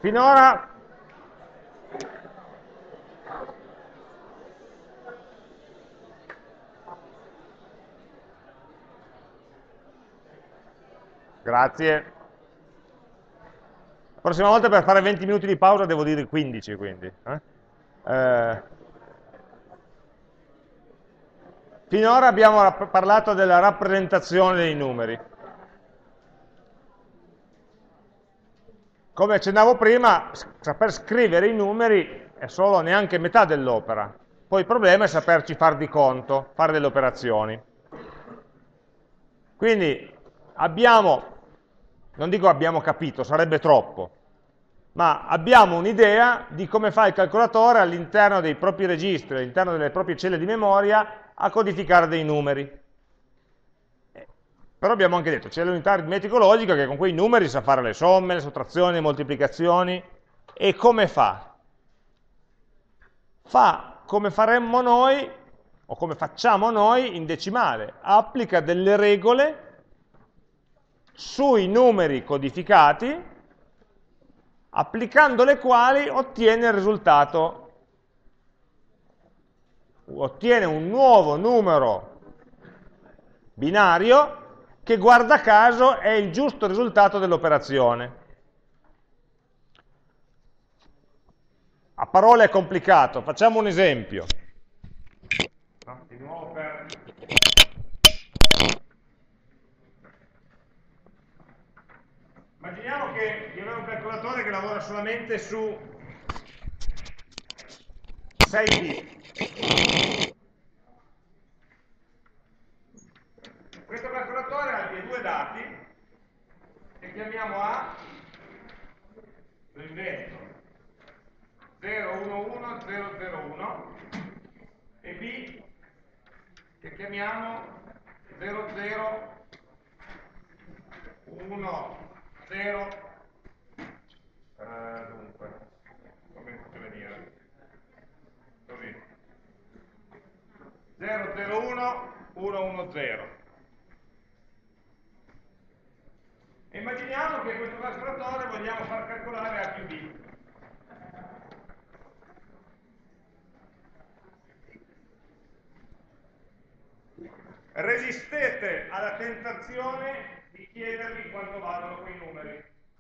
Finora grazie. La prossima volta per fare 20 minuti di pausa devo dire 15, quindi. Finora abbiamo parlato della rappresentazione dei numeri. Come accennavo prima, saper scrivere i numeri è solo neanche metà dell'opera. Poi il problema è saperci far di conto, fare delle operazioni. Quindi abbiamo, non dico abbiamo capito, sarebbe troppo, ma abbiamo un'idea di come fa il calcolatore all'interno dei propri registri, all'interno delle proprie celle di memoria, a codificare dei numeri. Però abbiamo anche detto, c'è l'unità aritmetica logica che con quei numeri sa fare le somme, le sottrazioni, le moltiplicazioni. E come fa? Fa come faremmo noi, o come facciamo noi in decimale. Applica delle regole sui numeri codificati, applicando le quali ottiene il risultato. Ottiene un nuovo numero binario che guarda caso è il giusto risultato dell'operazione. A parole è complicato, facciamo un esempio. Di nuovo Immaginiamo di avere un calcolatore che lavora solamente su 6 bit. Questo calcolatore ha dei due dati che chiamiamo A, lo invento, 011 e B che chiamiamo 0010, dunque, come faccio venire? Così. 001 110. E immaginiamo che questo calcolatore vogliamo far calcolare A più B. Resistete alla tentazione di chiedervi quanto valgono quei numeri.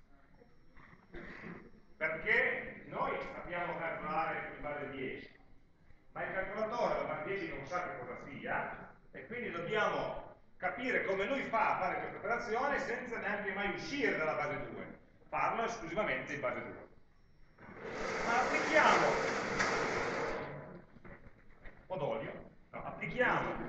Perché noi sappiamo calcolare in base 10, ma il calcolatore la base 10 non sa che cosa sia, e quindi dobbiamo capire come lui fa a fare questa operazione senza neanche mai uscire dalla base 2, farlo esclusivamente in base 2. Ma applichiamo un po' d'olio, no, applichiamo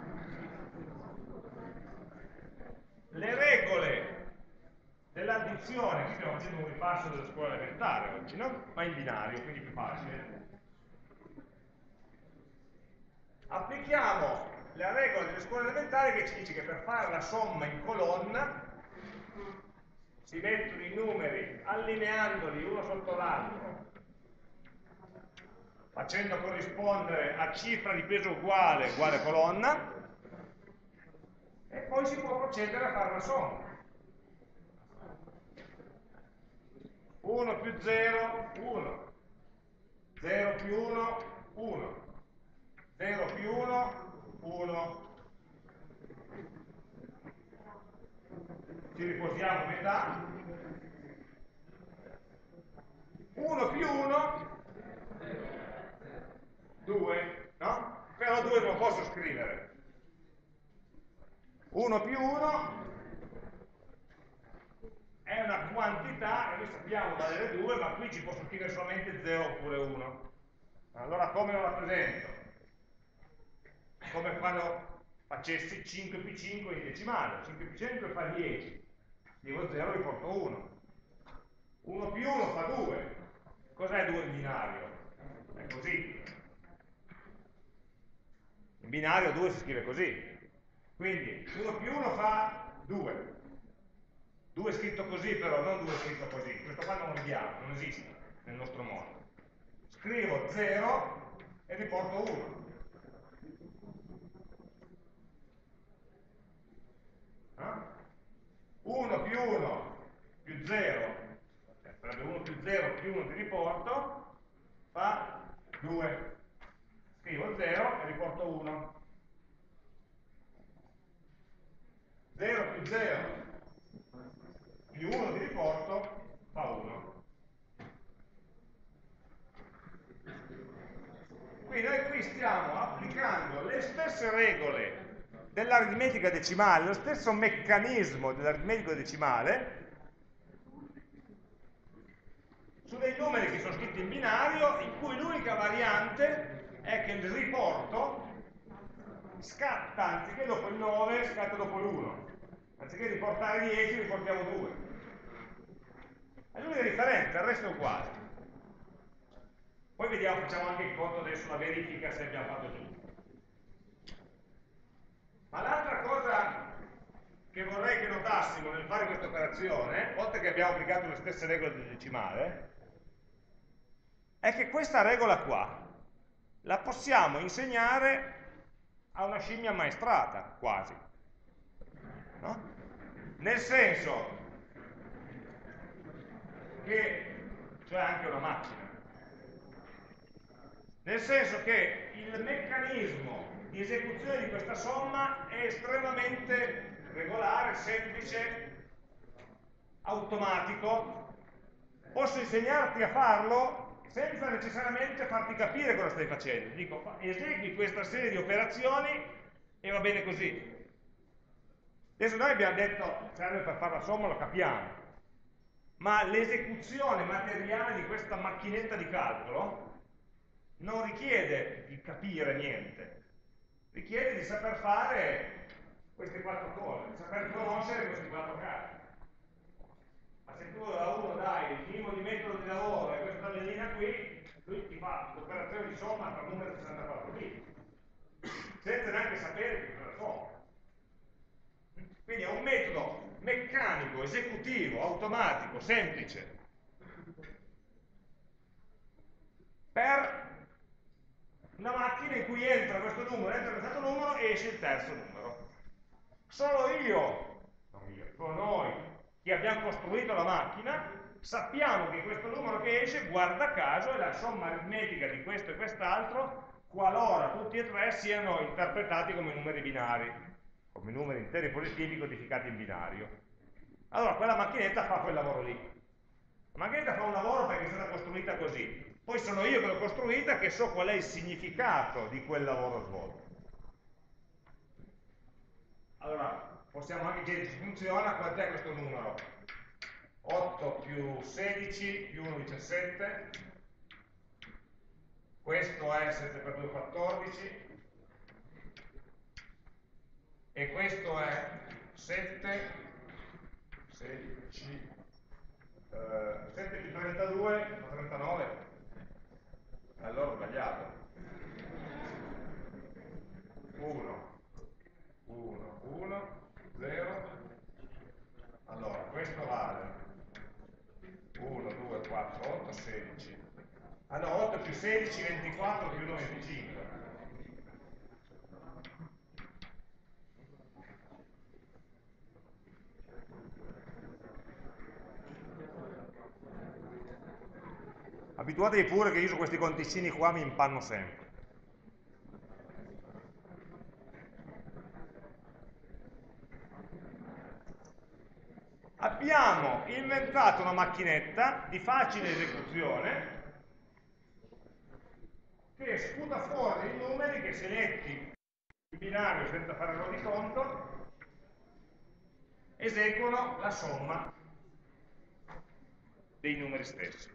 le regole dell'addizione. Qui stiamo facendo un ripasso della scuola elementare oggi, no? Ma in binario, quindi più facile. Applichiamo la regola delle scuole elementari che ci dice che per fare la somma in colonna si mettono i numeri allineandoli uno sotto l'altro, facendo corrispondere a cifra di peso uguale colonna, e poi si può procedere a fare la somma. 1 più 0, 1. 0 più 1, 1. 0 più 1, 1. Ci riposiamo a metà. 1 più 1, 2, no? Però 2 non posso scrivere. 1 più 1 è una quantità e noi sappiamo valere 2, ma qui ci posso scrivere solamente 0 oppure 1. Allora come lo rappresento? Come quando facessi 5 più 5 in decimale. 5 più 5 fa 10. Scrivo 0 e riporto 1. 1 più 1 fa 2. Cos'è 2 in binario? È così. In binario 2 si scrive così. Quindi 1 più 1 fa 2. 2 scritto così però, non 2 scritto così. Questo qua non lo vediamo, non esiste nel nostro mondo. Scrivo 0 e riporto 1. 1 più 1 più 0, sarebbe 1 più 0 più 1 di riporto fa 2. Scrivo 0 e riporto 1. 0 più 0 più 1 di riporto fa 1. Quindi noi qui stiamo applicando le stesse regole dell'aritmetica decimale, lo stesso meccanismo dell'aritmetica decimale su dei numeri che sono scritti in binario, in cui l'unica variante è che il riporto scatta, anziché dopo il 9, scatta dopo l'1. Anziché riportare 10, riportiamo 2. È l'unica differenza, il resto è uguale. Poi vediamo, facciamo anche il conto adesso, la verifica se abbiamo fatto giusto. Ma l'altra cosa che vorrei che notassimo nel fare questa operazione, oltre che abbiamo applicato le stesse regole del decimale, è che questa regola qua la possiamo insegnare a una scimmia ammaestrata, quasi. No? Nel senso che, cioè anche una macchina, nel senso che il meccanismo di esecuzione di questa somma è estremamente regolare, semplice, automatico. Posso insegnarti a farlo senza necessariamente farti capire cosa stai facendo. Dico, esegui questa serie di operazioni e va bene così. Adesso noi abbiamo detto, serve per fare la somma, lo capiamo, ma l'esecuzione materiale di questa macchinetta di calcolo non richiede di capire niente, richiede di saper fare queste 4 cose, di saper conoscere questi 4 casi. Ma se tu a uno dai il minimo di metodo di lavoro e questa tabellina qui, lui ti fa l'operazione di somma tra numero 64 bit, senza neanche sapere che cosa somma. Quindi è un metodo meccanico, esecutivo, automatico, semplice, per una macchina in cui entra questo numero e esce il terzo numero. Solo io, solo noi, che abbiamo costruito la macchina, sappiamo che questo numero che esce, guarda caso, è la somma aritmetica di questo e quest'altro, qualora tutti e tre siano interpretati come numeri binari, come numeri interi positivi codificati in binario. Allora quella macchinetta fa quel lavoro lì. La macchinetta fa un lavoro perché è stata costruita così. Poi sono io che l'ho costruita che so qual è il significato di quel lavoro svolto. Allora, possiamo anche chiederci se funziona, quant'è questo numero? 8 più 16 più 1 17, questo è 7 per 2 14, e questo è 7, 16, 7 più 32 fa 39. Allora ho sbagliato. 1, 1, 1, 0. Allora, questo vale 1, 2, 4, 8, 16. Ah no, 8 più 16, 24 più 1, 25. Abituatevi pure che io su questi conticini qua mi impanno sempre. Abbiamo inventato una macchinetta di facile esecuzione che sputa fuori dei numeri che, se letti in binario senza fare errori di conto, eseguono la somma dei numeri stessi.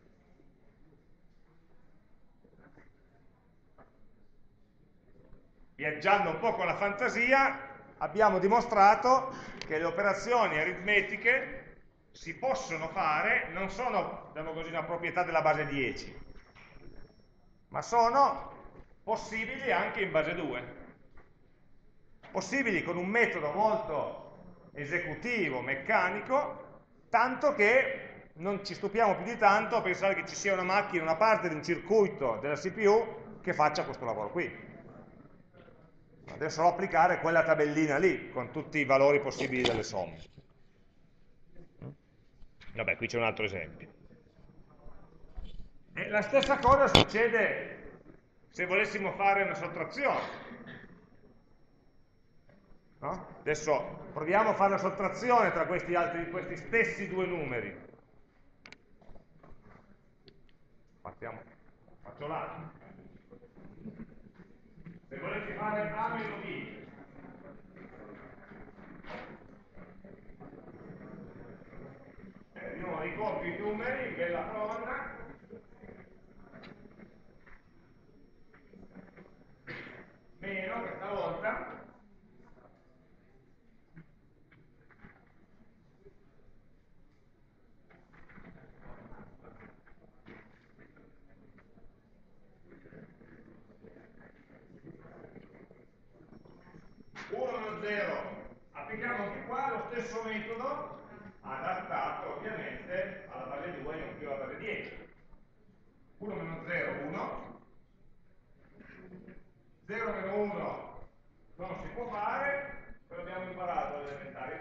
Viaggiando un po' con la fantasia, abbiamo dimostrato che le operazioni aritmetiche si possono fare, non sono, diciamo così, una proprietà della base 10, ma sono possibili anche in base 2. Possibili con un metodo molto esecutivo, meccanico, tanto che non ci stupiamo più di tanto a pensare che ci sia una macchina, una parte di un circuito della CPU che faccia questo lavoro qui. Deve solo applicare quella tabellina lì, con tutti i valori possibili delle somme. Vabbè, qui c'è un altro esempio. E la stessa cosa succede se volessimo fare una sottrazione. No? Adesso proviamo a fare la sottrazione tra questi stessi due numeri. Faccio l'A. Se volessi fare A meno B, di nuovo ricopio i numeri in bella colonna, meno questa volta, uno 0. Applichiamo anche qua lo stesso metodo adattato ovviamente alla base 2 e non più alla base 10. 1 meno 0, 1. 0 meno 1 non si può fare, però abbiamo imparato alle elementari.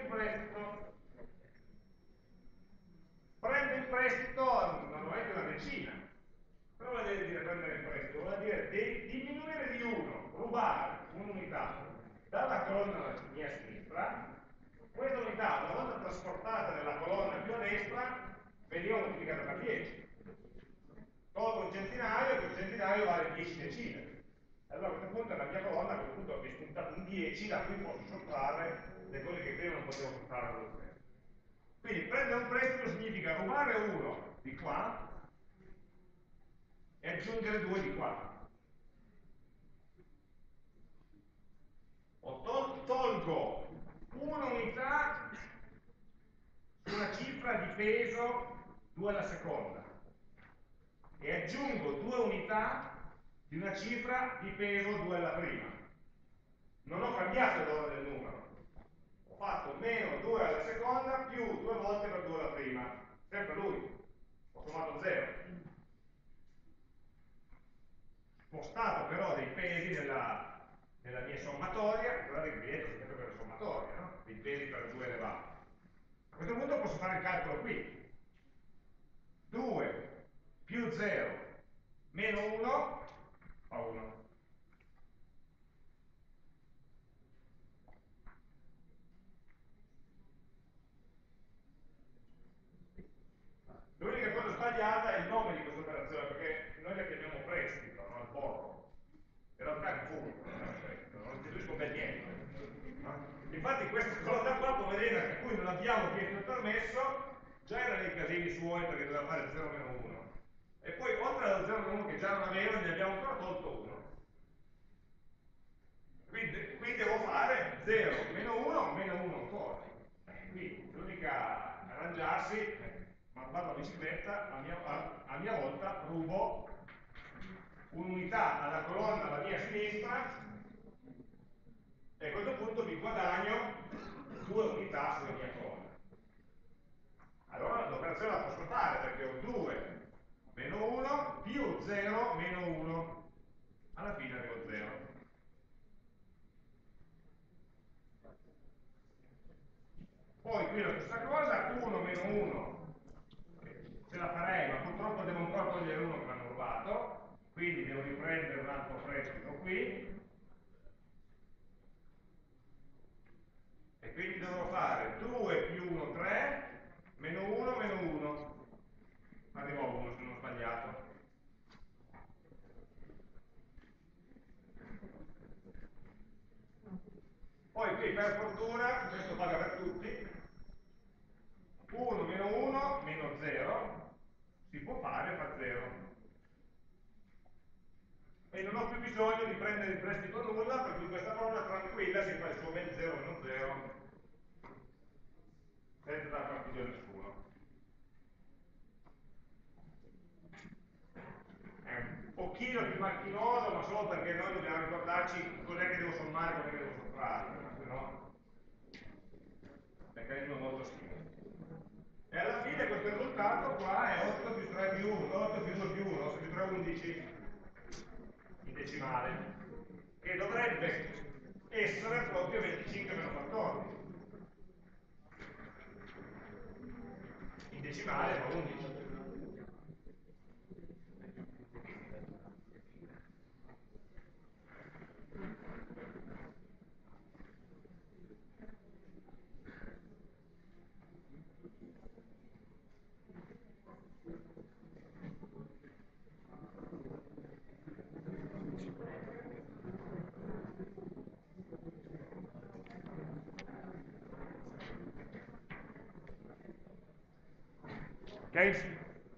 Prendo in prestito normalmente una decina, però vuol dire prendere in prestito, vuol dire diminuire di 1, rubare un'unità dalla colonna alla mia sinistra. Questa unità, una volta trasportata nella colonna più a destra, veniva moltiplicata per 10. Tolgo un centinaio, quel centinaio vale 10 decine. Allora a questo punto la mia colonna a questo punto è spuntata un 10, da cui posso sottrarre le cose che prima non potevo sottrarre dallo 0. Quindi prendere un prestito significa rubare 1 di qua e aggiungere 2 di qua. Tolgo un'unità su una cifra di peso 2 alla seconda e aggiungo 2 unità di una cifra di peso 2 alla prima. Non ho cambiato l'ordine del numero, ho fatto meno 2 alla seconda più 2 volte per 2 alla prima, sempre lui, ho sommato 0. Spostato però dei pesi nella mia sommatoria, guardate che vedete sempre per la sommatoria, no? Dei pesi per 2 elevato. A questo punto posso fare il calcolo qui. 2 più 0 meno 1 fa 1. L'unica cosa sbagliata è il nome di questa operazione, perché noi la chiamiamo prestito, no? Il borro. In realtà è un furto, non è un prestito, non restituisco per niente. No? Infatti questa cosa qua, poverina, a cui non abbiamo chiesto il permesso, già era nei casini suoi perché doveva fare 0 meno 1. E poi oltre allo 0 meno 1 che già non aveva, ne abbiamo ancora tolto 1. Qui devo fare 0 meno 1 meno 1 ancora. Quindi l'unica arrangiarsi, ma vado la bicicletta, a mia volta rubo un'unità alla colonna alla mia sinistra e a questo punto mi guadagno 2 unità sulla mia colonna. Allora l'operazione la posso fare perché ho 2 meno 1 più 0 meno 1. Alla fine avevo 0. Poi qui la stessa cosa, 1 meno 1 ce la farei, ma purtroppo devo ancora togliere 1 che mi hanno rubato, quindi devo riprendere un altro prestito qui, e quindi dovrò fare 2 più 1, 3, meno 1, meno 1. Arrivo a 1 se non ho sbagliato. Poi qui per fortuna, questo vale per tutti, 1 meno 1 meno 0, si può fare, fa 0. E non ho più bisogno di prendere in prestito nulla, per cui questa parola tranquilla si fa il suo bel 0 meno 0, senza dar fastidio a nessuno. È un pochino più macchinoso, ma solo perché noi dobbiamo ricordarci cos'è che devo sommare e cos'è che devo sottrarre, se no il meccanismo è molto simile. E alla fine questo risultato qua è 8 più 3 più 1, 8 più 2 più 1, 8 più 3 11 in decimale, che dovrebbe essere proprio 25 meno 14. In decimale fa 11. Ok?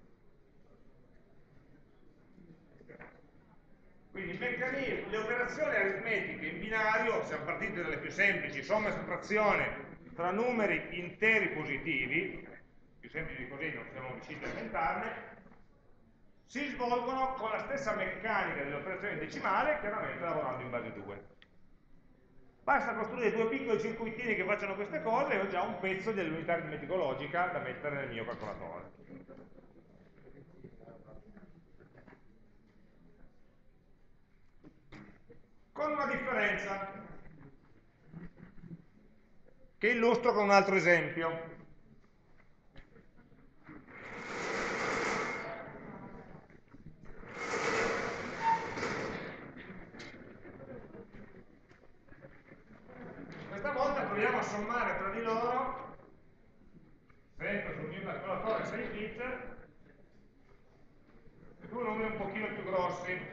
Quindi il meccanismo, le operazioni aritmetiche in binario, siamo partiti dalle più semplici, somma e sottrazione tra numeri interi positivi, più semplici di così non siamo riusciti a inventarne, si svolgono con la stessa meccanica delle operazioni decimali, chiaramente lavorando in base 2. Basta costruire due piccoli circuitini che facciano queste cose e ho già un pezzo dell'unità aritmetico-logica da mettere nel mio calcolatore. Con una differenza che illustro con un altro esempio. Questa volta proviamo a sommare tra di loro, sempre sul mio calcolatore 6 bit, due numeri un pochino più grossi.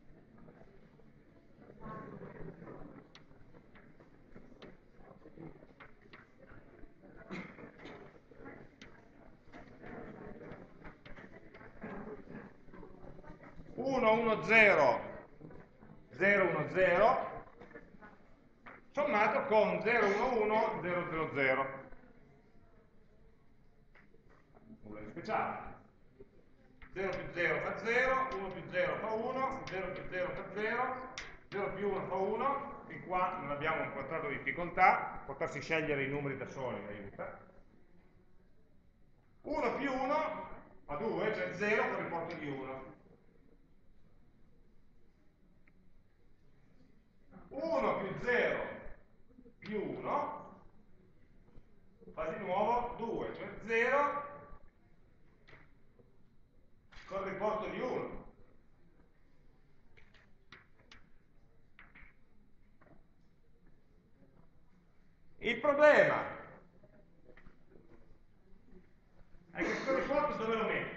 Uno, 1, 0, 0, 1, 0, sommato con 0, 1, 1, 0, 0, 0. Nulla di speciale. 0 più 0 fa 0, 1 più 0 fa 1, 0 più 0 fa 0, 0 più 1 fa 1, fin qua non abbiamo incontrato difficoltà, potersi scegliere i numeri da soli aiuta. 1 più 1 fa 2, cioè 0 con riporto di 1. 1 più 0 più 1 fa di nuovo 2, cioè 0 con riporto di 1. Il problema è che questo riporto dove lo metto?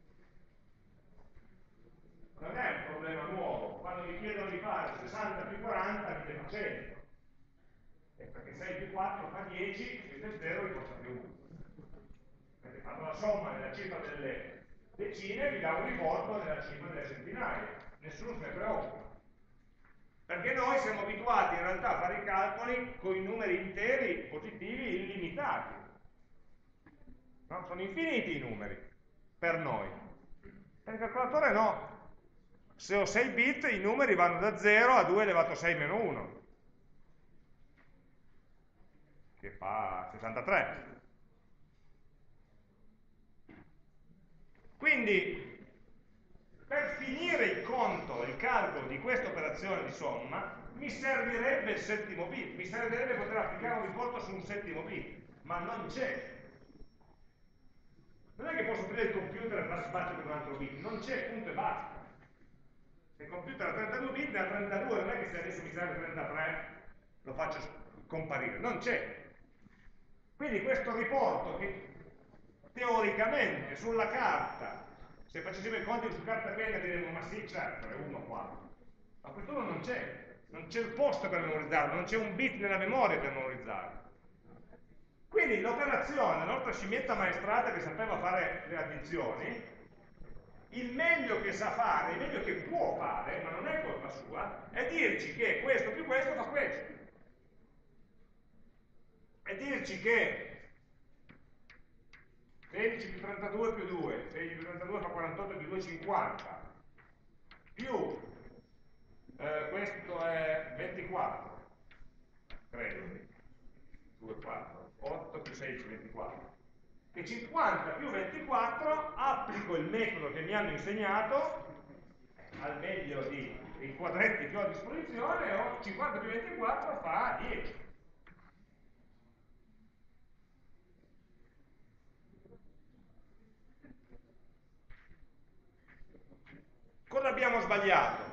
Non è un problema nuovo. Quando mi chiedono di fare 60 più 40 mi dico 100. Perché 6 più 4 fa 10, questo è 0 riporta più 1. Perché fanno la somma nella cifra delle decine, mi dà un riporto nella cifra delle centinaia. Nessuno se ne preoccupa. Perché noi siamo abituati in realtà a fare i calcoli con i numeri interi positivi illimitati. No? Sono infiniti i numeri, per noi. Per il calcolatore no. Se ho 6 bit i numeri vanno da 0 a 2 elevato a 6 meno 1, che fa 63. Quindi, per finire il conto, il calcolo di questa operazione di somma, mi servirebbe il settimo bit, mi servirebbe poter applicare un riporto su un settimo bit, ma non c'è. Non è che posso aprire il computer e far spazio per un altro bit, non c'è, punto e basta. Se il computer ha 32 bit, ne ha 32, non è che se adesso mi serve 33 lo faccio comparire, non c'è. Quindi questo riporto che teoricamente sulla carta, se facessimo i conti su carta penna diremmo ma sì certo è 1 qua, ma questo non c'è, non c'è il posto per memorizzarlo, non c'è un bit nella memoria per memorizzarlo. Quindi l'operazione, la nostra scimmietta maestrata che sapeva fare le addizioni, il meglio che sa fare, il meglio che può fare, ma non è colpa sua, è dirci che questo più questo fa questo. È dirci che 16 più 32 più 2, 16 più 32 fa 48 più 2 50, più questo è 24, credo, 2, 4, 8 più 16, 24. Che 50 più 24 applico il metodo che mi hanno insegnato al meglio dei quadretti che ho a disposizione, o 50 più 24 fa 10. Cosa abbiamo sbagliato?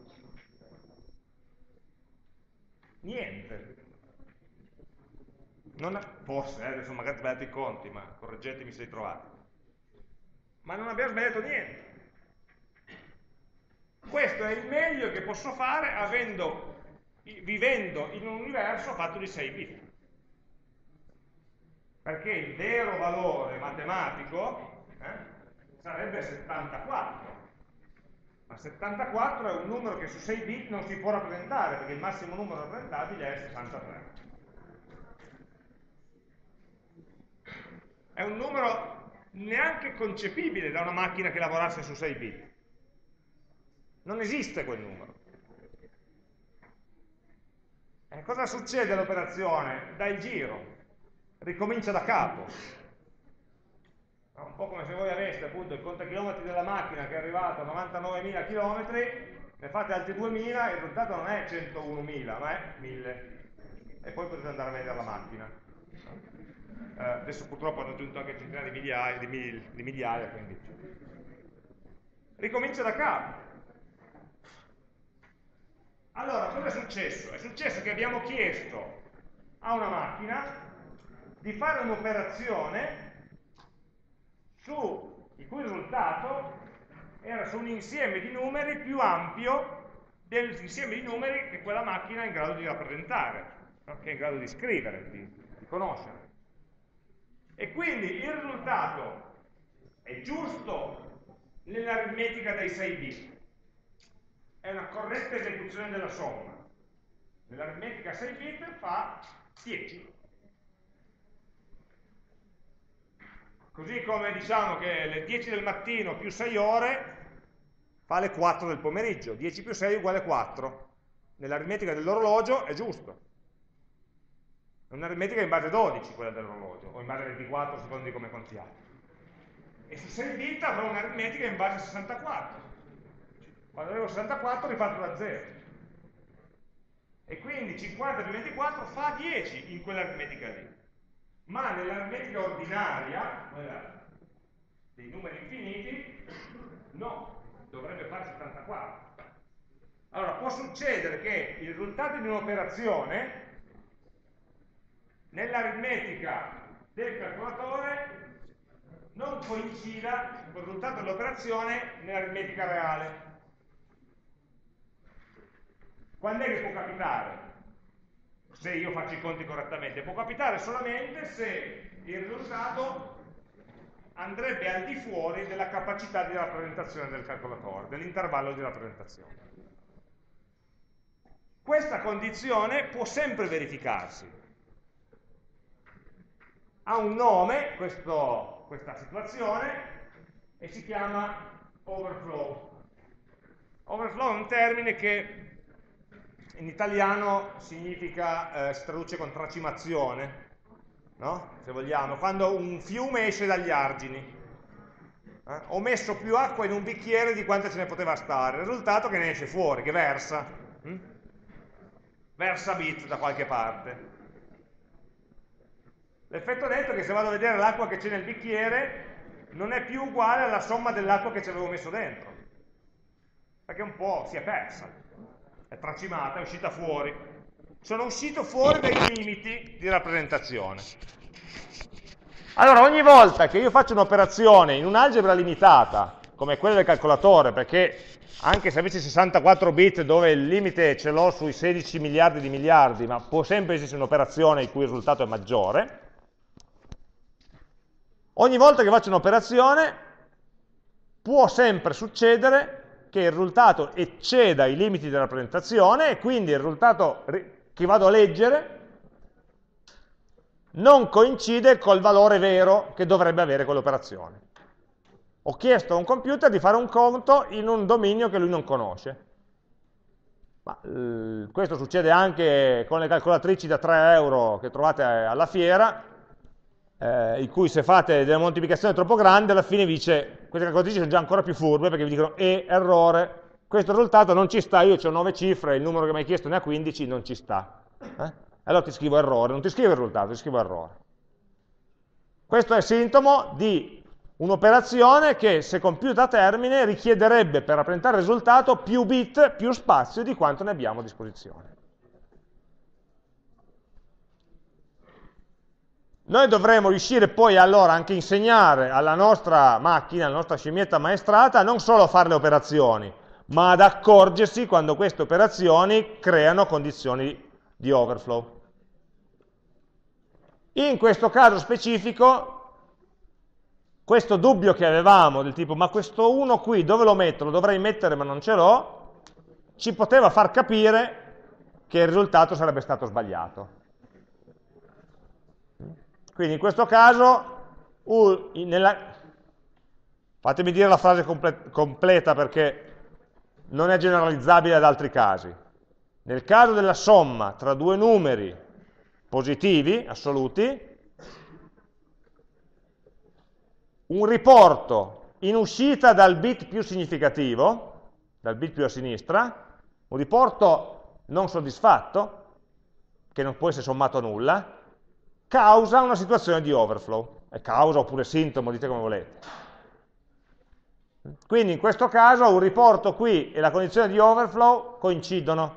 Niente. Forse, adesso magari ho sbagliato i conti, ma correggetemi se li trovate. Ma non abbiamo sbagliato niente. Questo è il meglio che posso fare vivendo in un universo fatto di 6 bit. Perché il vero valore matematico sarebbe 74. Ma 74 è un numero che su 6 bit non si può rappresentare, perché il massimo numero rappresentabile è 63. È un numero neanche concepibile da una macchina che lavorasse su 6 bit. Non esiste quel numero. E cosa succede all'operazione? Dà il giro, ricomincia da capo. Un po' come se voi aveste appunto il contachilometri della macchina che è arrivato a 99.000 km, ne fate altri 2.000 e il risultato non è 101.000, ma è 1.000. E poi potete andare a vedere la macchina. Adesso purtroppo hanno aggiunto anche centinaia di migliaia, quindi ricomincia da capo. Allora, cosa è successo? È successo che abbiamo chiesto a una macchina di fare un'operazione il cui risultato era su un insieme di numeri più ampio dell'insieme di numeri che quella macchina è in grado di rappresentare, no? Che è in grado di scrivere, di conoscere. E quindi il risultato è giusto nell'aritmetica dei 6 bit. È una corretta esecuzione della somma. Nell'aritmetica 6 bit fa 10. Così come diciamo che le 10 del mattino più 6 ore fa le 4 del pomeriggio. 10 più 6 uguale 4. Nell'aritmetica dell'orologio è giusto. È un'aritmetica in base 12 quella dell'orologio, o in base 24 secondo di come contiamo. E su 6 bit avrò un'aritmetica in base 64. Quando avevo 64 riparto da 0. E quindi 50 più 24 fa 10 in quell'aritmetica lì. Ma nell'aritmetica ordinaria, quella dei numeri infiniti, no, dovrebbe fare 74. Allora, può succedere che il risultato di un'operazione nell'aritmetica del calcolatore non coincida con il risultato dell'operazione nell'aritmetica reale. Quando è che può capitare? Se io faccio i conti correttamente, può capitare solamente se il risultato andrebbe al di fuori della capacità di rappresentazione del calcolatore, dell'intervallo di rappresentazione. Questa condizione può sempre verificarsi. Ha un nome, questa situazione, e si chiama overflow. Overflow è un termine che in italiano significa, si traduce con tracimazione, no? Se vogliamo, quando un fiume esce dagli argini. Ho messo più acqua in un bicchiere di quanto ce ne poteva stare, il risultato è che ne esce fuori, che versa. Versa bit da qualche parte. L'effetto netto è che se vado a vedere l'acqua che c'è nel bicchiere non è più uguale alla somma dell'acqua che ci avevo messo dentro, perché un po' si è persa. È tracimata, è uscita fuori. Sono uscito fuori dai limiti di rappresentazione. Allora, ogni volta che io faccio un'operazione in un'algebra limitata, come quella del calcolatore, perché anche se avessi 64 bit dove il limite ce l'ho sui 16 miliardi di miliardi, ma può sempre esserci un'operazione il cui risultato è maggiore, ogni volta che faccio un'operazione può sempre succedere che il risultato ecceda i limiti della rappresentazione e quindi il risultato che vado a leggere non coincide col valore vero che dovrebbe avere quell'operazione. Ho chiesto a un computer di fare un conto in un dominio che lui non conosce. Ma, questo succede anche con le calcolatrici da 3 euro che trovate alla fiera, in cui se fate delle moltiplicazioni troppo grandi, alla fine vi dice, queste calcolatrici sono già ancora più furbe perché vi dicono errore, questo risultato non ci sta, io ho 9 cifre, il numero che mi hai chiesto ne ha 15, non ci sta. Allora ti scrivo errore, non ti scrivo il risultato, ti scrivo errore. Questo è sintomo di un'operazione che, se compiuta a termine, richiederebbe per rappresentare il risultato più bit, più spazio di quanto ne abbiamo a disposizione. Noi dovremo riuscire poi allora anche a insegnare alla nostra macchina, alla nostra scimmietta maestrata, non solo a fare le operazioni, ma ad accorgersi quando queste operazioni creano condizioni di overflow. In questo caso specifico questo dubbio che avevamo del tipo ma questo 1 qui dove lo metto? Lo dovrei mettere ma non ce l'ho, ci poteva far capire che il risultato sarebbe stato sbagliato. Quindi in questo caso, fatemi dire la frase completa perché non è generalizzabile ad altri casi. Nel caso della somma tra due numeri positivi, assoluti, un riporto in uscita dal bit più significativo, dal bit più a sinistra, un riporto non soddisfatto, che non può essere sommato a nulla, causa una situazione di overflow, è causa oppure sintomo, dite come volete. Quindi in questo caso un riporto qui e la condizione di overflow coincidono,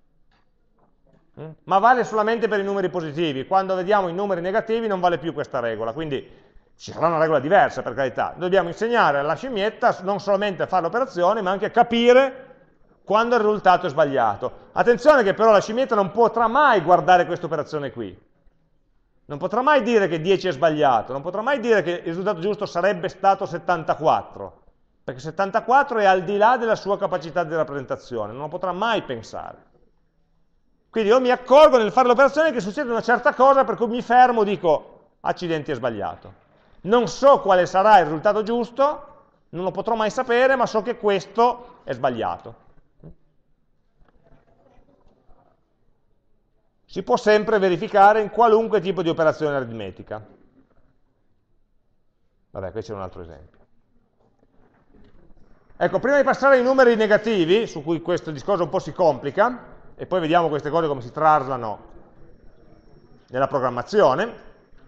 ma vale solamente per i numeri positivi. Quando vediamo i numeri negativi non vale più questa regola, quindi ci sarà una regola diversa, per carità. Dobbiamo insegnare alla scimmietta non solamente a fare l'operazione, ma anche a capire quando il risultato è sbagliato. Attenzione che però la scimmietta non potrà mai guardare questa operazione qui. Non potrà mai dire che 10 è sbagliato, non potrà mai dire che il risultato giusto sarebbe stato 74, perché 74 è al di là della sua capacità di rappresentazione, non lo potrà mai pensare. Quindi io mi accorgo nel fare l'operazione che succede una certa cosa, per cui mi fermo e dico, accidenti, è sbagliato. Non so quale sarà il risultato giusto, non lo potrò mai sapere, ma so che questo è sbagliato. Si può sempre verificare in qualunque tipo di operazione aritmetica. Vabbè, qui c'è un altro esempio. Ecco, prima di passare ai numeri negativi, su cui questo discorso un po' si complica, e poi vediamo queste cose come si traslano nella programmazione,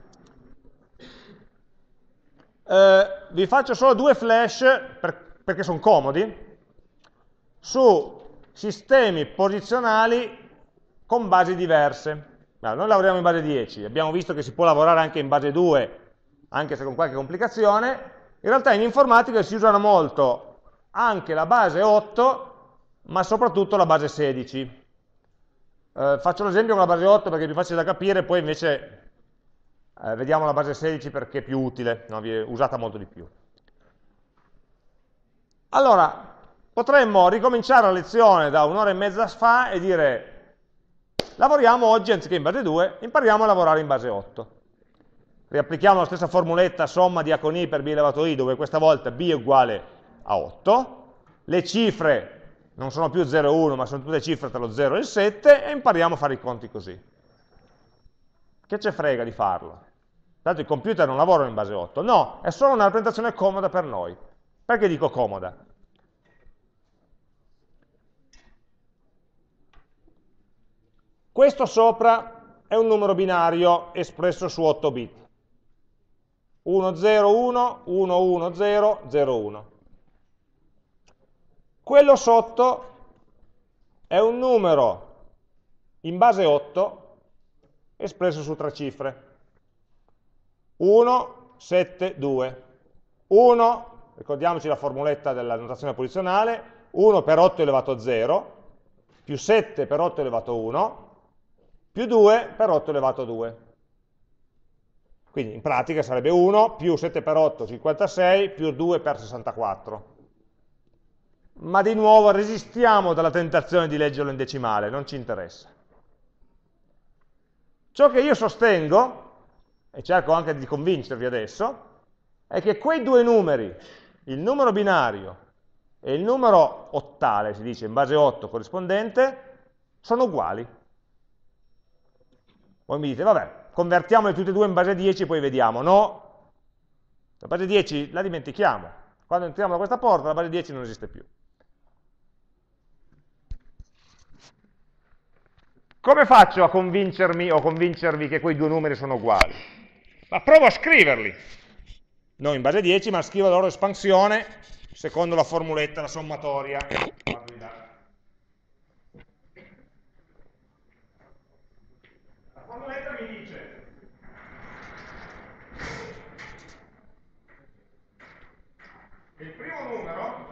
vi faccio solo due flash, perché sono comodi, su sistemi posizionali con basi diverse. Allora, noi lavoriamo in base 10, abbiamo visto che si può lavorare anche in base 2, anche se con qualche complicazione. In realtà in informatica si usano molto anche la base 8, ma soprattutto la base 16. Faccio l'esempio con la base 8 perché è più facile da capire, poi invece vediamo la base 16 perché è più utile, no? Viene usata molto di più. Allora, potremmo ricominciare la lezione da un'ora e mezza fa e dire, lavoriamo oggi anziché in base 2, impariamo a lavorare in base 8. Riapplichiamo la stessa formuletta somma di A con I per B elevato I, dove questa volta B è uguale a 8, le cifre non sono più 0 e 1, ma sono tutte cifre tra lo 0 e il 7, e impariamo a fare i conti così. Che ce frega di farlo? Tanto i computer non lavorano in base 8. No, è solo una rappresentazione comoda per noi. Perché dico comoda? Questo sopra è un numero binario espresso su 8 bit. 101, 110, 01. Quello sotto è un numero in base 8 espresso su 3 cifre. 1, 7, 2. 1, ricordiamoci la formuletta della notazione posizionale, 1 per 8 elevato a 0, più 7 per 8 elevato a 1, più 2 per 8 elevato a 2. Quindi in pratica sarebbe 1 più 7 per 8, 56, più 2 per 64. Ma di nuovo resistiamo dalla tentazione di leggerlo in decimale, non ci interessa. Ciò che io sostengo, e cerco anche di convincervi adesso, è che quei due numeri, il numero binario e il numero ottale, si dice in base 8 corrispondente, sono uguali. Voi mi dite, vabbè, convertiamoli tutti e due in base 10 e poi vediamo. No, la base 10 la dimentichiamo. Quando entriamo da questa porta la base 10 non esiste più. Come faccio a convincermi o convincervi che quei due numeri sono uguali? Ma provo a scriverli. Non in base 10, ma scrivo la loro espansione secondo la formuletta, la sommatoria. La formuletta mi dice che il primo numero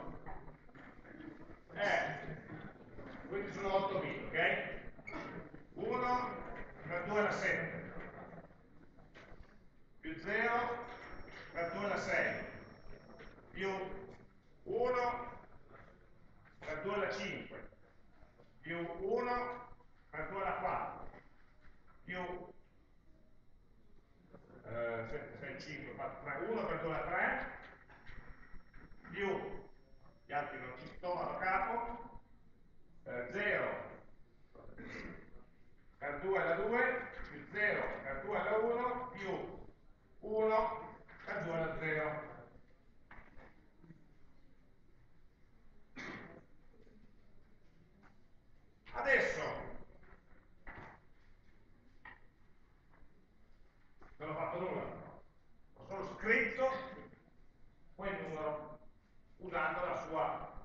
è, quindi sono 8 bit, ok? 1 per 2 alla 7, più 0 per 2 alla 6,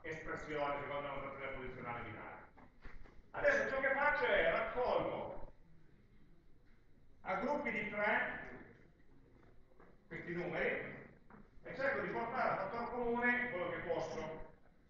espressione secondo la notazione posizionale binaria. Adesso ciò che faccio è raccolgo a gruppi di 3 questi numeri e cerco di portare a fattore comune quello che posso.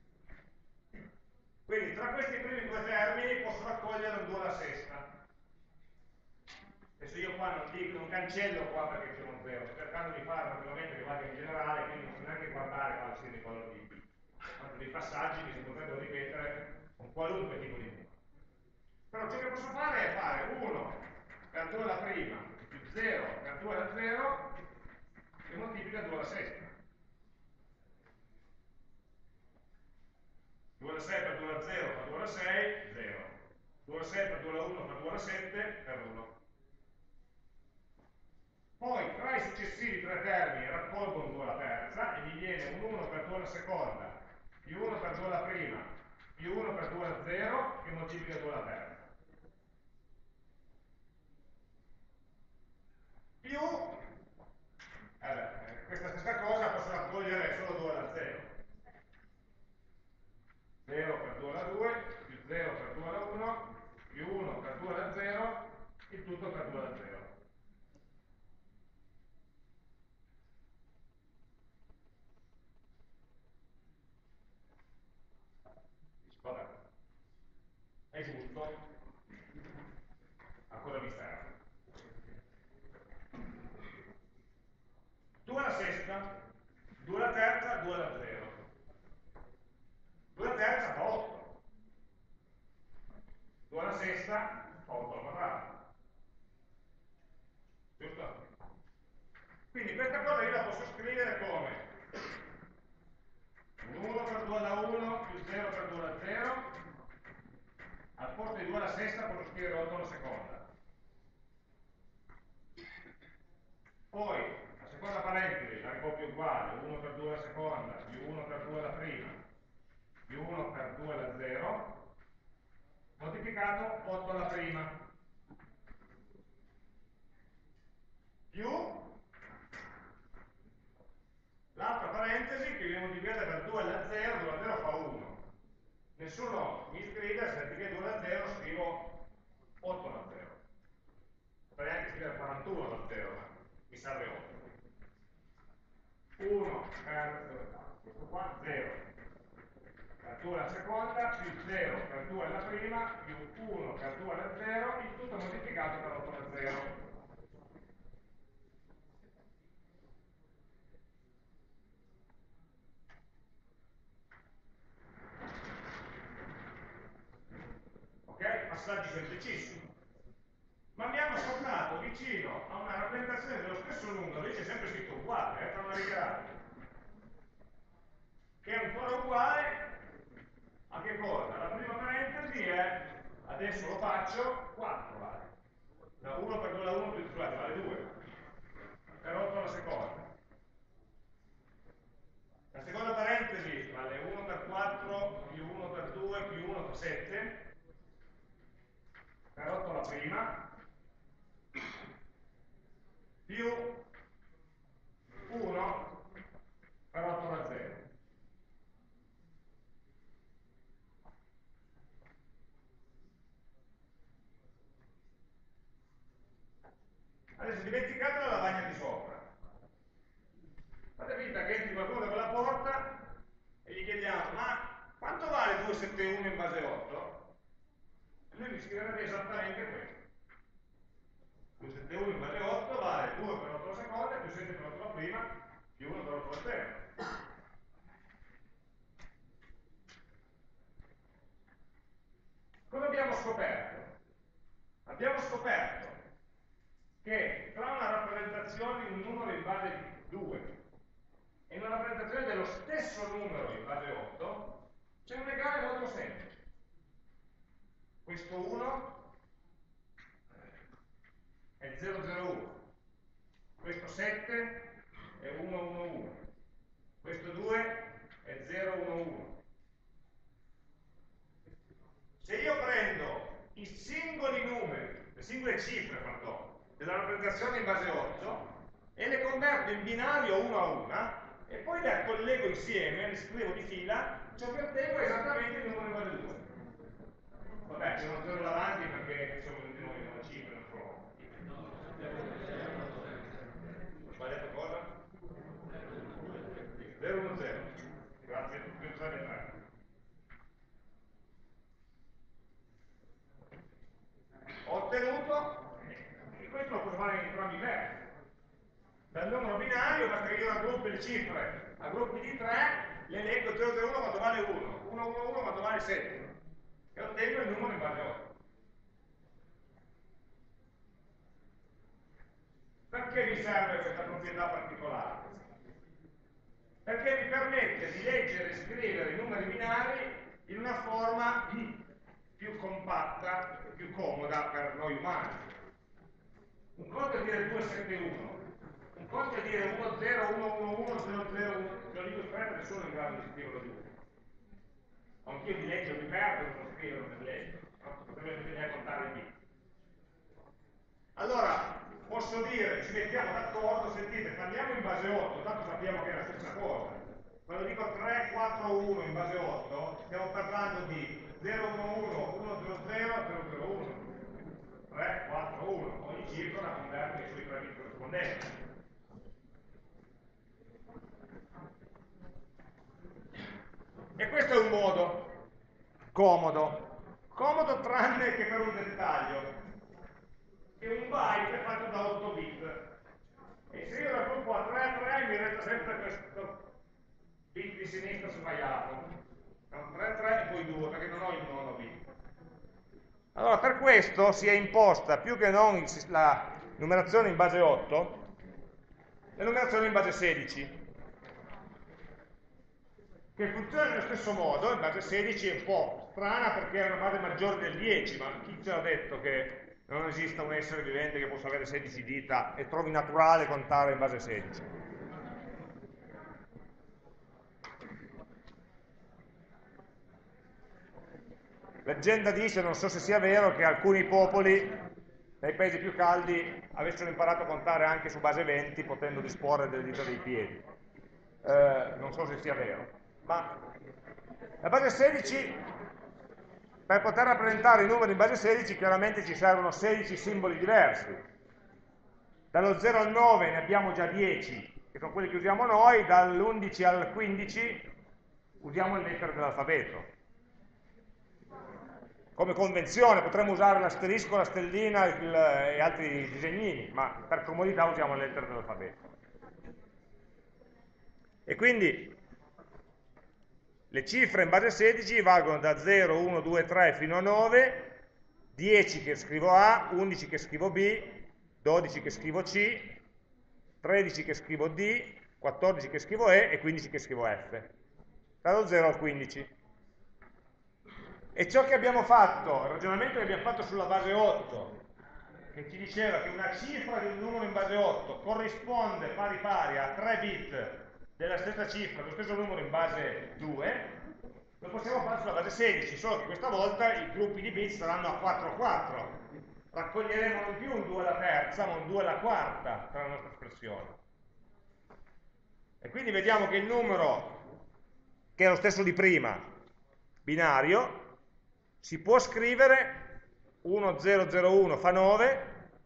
Quindi tra questi primi due termini posso raccogliere un 2 alla sesta. Adesso io qua non cancello qua perché c'è uno 0, sto cercando di fare naturalmente che vada in generale, quindi non so neanche guardare quale sia il valore di tanto dei passaggi che si potrebbero ripetere con qualunque tipo di numero. Però ciò che posso fare è fare 1 per 2 alla prima più 0 per 2 alla 0 che moltiplica 2 alla sesta. 2 alla 6 per 2 alla 0 per 2 alla 6, 0. 2 alla 6 per 2 alla 1 per 2 alla 7, per 1. Poi tra i successivi 3 termini raccolgo un 2 alla terza e mi viene un 1 per 2 alla seconda, più 1 per 2 alla prima, più 1 per 2 alla 0 che moltiplica 2 alla terza. Più, questa stessa cosa posso raccogliere solo 2 alla 0. 0 per 2 alla 2, più 0 per 2 alla 1, più 1 per 2 alla 0, il tutto per 2 alla 0. Vabbè, è giusto, ancora mi serve. 2 alla sesta, 2 alla terza, 2 alla 0. 2 alla terza fa 8. 2 alla sesta fa 8 al quadrato. Giusto? Quindi questa cosa io la posso scrivere come 1 per 2 alla 1 più 0 per 2 alla 0. Al posto di 2 alla sesta posso scrivere 8 alla seconda. Poi la seconda parentesi la ricoppio uguale, 1 per 2 alla seconda, più 1 per 2 alla prima, più 1 per 2 alla 0, moltiplicato 8 alla prima, più l'altra parentesi che viene moltiplicata per 2 alla 0, 2 alla 0 fa 1. Nessuno mi scrive, se anziché 2 alla 0 scrivo 8 alla 0. Potrei anche scrivere 41 alla 0, ma mi serve 8. 1 per questo qua, 0 per 2 alla seconda, più 0 per 2 alla prima, più 1 per 2 alla 0, il tutto moltiplicato per 8 alla 0. Ok? Passaggi semplicissimi. Ma abbiamo portato vicino a una rappresentazione dello stesso numero, lì c'è sempre scritto uguale, tra una riga, che è ancora uguale a che cosa? La prima parentesi è, adesso lo faccio, 4 vale. Da 1 per 2 alla 1 più 2 vale 2. Per 8 alla seconda. La seconda parentesi vale 1 per 4 più 1 per 2 più 1 per 7. Per 8 alla prima. Più 1 per 8 alla 0. Adesso dimenticate la lavagna di sopra. Fate finta che entri qualcuno da quella porta e gli chiediamo, ma quanto vale 271 in base 8? E lui mi scriverebbe esattamente questo. 271 in base 8 vale 2 per 8 alla seconda, più 7 per 8 alla prima, più 1 per 8 alla 0. Cosa abbiamo scoperto? Abbiamo scoperto che tra una rappresentazione di un numero in base 2 e una rappresentazione dello stesso numero in base 8 c'è un legame molto semplice. Questo 1 è 001, questo 7 è 111, questo 2 è 011. Se io prendo i singoli numeri, le singole cifre, pardon, della rappresentazione in base 8 e le converto in binario una a una, e poi le collego insieme, le scrivo di fila, ciò che ottengo è esattamente il numero in base 2. Vabbè, c'è uno 0 davanti perché siamo venuti noi nella cifra, non so. Ho sbagliato cosa? 0, 1, 0. Grazie, più 3, 3. Ho ottenuto, e questo lo posso fare in entrambi i versi. Dal numero binario basta che io raggruppi le cifre a gruppi di 3, le leggo 001 quando vale 1, 111 quando vale 7 e ottengo il numero in base 8. Perché mi serve questa proprietà particolare? Perché mi permette di leggere e scrivere i numeri binari in una forma più compatta e più comoda per noi umani. Un conto è dire 271, un conto è dire 1011001001, lo dico in fretta che sono in grado di scriverlo giù. Anch'io di legge mi perdo, non lo scrivo, non leggo, no? Potrebbe bisogna contare i bit. Allora, posso dire, ci mettiamo d'accordo, sentite, parliamo in base 8, tanto sappiamo che è la stessa cosa. Quando dico 3, 4, 1 in base 8, stiamo parlando di 011, 100, 001. 3, 4, 1. Ogni cifra la converte sui 3 bit corrispondenti. E questo è un modo comodo tranne che per un dettaglio, che un byte è fatto da 8 bit. E se io raggruppo a 3 a 3 mi resta sempre questo bit di sinistra sbagliato. No, 3 a 3 e poi 2, perché non ho il nono bit. Allora, per questo si è imposta, più che non la numerazione in base 8, la numerazione in base 16. Che funziona nello stesso modo, in base 16 è un po' strana perché è una base maggiore del 10, ma chi ce l'ha detto che non esista un essere vivente che possa avere 16 dita e trovi naturale contare in base 16? Leggenda dice, non so se sia vero, che alcuni popoli nei paesi più caldi avessero imparato a contare anche su base 20 potendo disporre delle dita dei piedi. Non so se sia vero. Ma la base 16, per poter rappresentare i numeri in base 16, chiaramente ci servono 16 simboli diversi. Dallo 0 al 9 ne abbiamo già 10, che sono quelli che usiamo noi, dall'11 al 15 usiamo le lettere dell'alfabeto. Come convenzione potremmo usare l'asterisco, la stellina e altri disegnini, ma per comodità usiamo le lettere dell'alfabeto. E quindi le cifre in base 16 valgono da 0, 1, 2, 3 fino a 9, 10 che scrivo A, 11 che scrivo B, 12 che scrivo C, 13 che scrivo D, 14 che scrivo E e 15 che scrivo F. Dallo 0 al 15. E ciò che abbiamo fatto, il ragionamento che abbiamo fatto sulla base 8, che ci diceva che una cifra di un numero in base 8 corrisponde pari pari a 3 bit della stessa cifra, dello stesso numero in base 2, lo possiamo fare sulla base 16, solo che questa volta i gruppi di bit saranno a 4 4. Raccoglieremo non più un 2 alla terza, ma un 2 alla quarta tra la nostra espressione. E quindi vediamo che il numero, che è lo stesso di prima, binario, si può scrivere 1001 fa 9,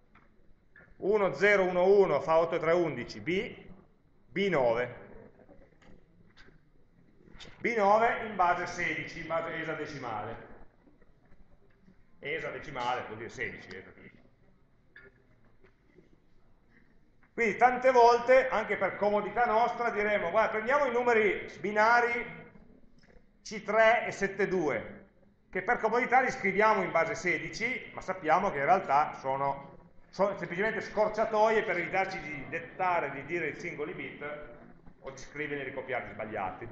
1011 fa 8 e 3 11, B9. B9 in base 16, in base esadecimale. Esadecimale vuol dire 16. Quindi tante volte, anche per comodità nostra, diremo, guarda, prendiamo i numeri binari C3 e 72, che per comodità li scriviamo in base 16, ma sappiamo che in realtà sono semplicemente scorciatoie per evitarci di dettare, di dire i singoli bit o di scriverli e ricopiarli sbagliati.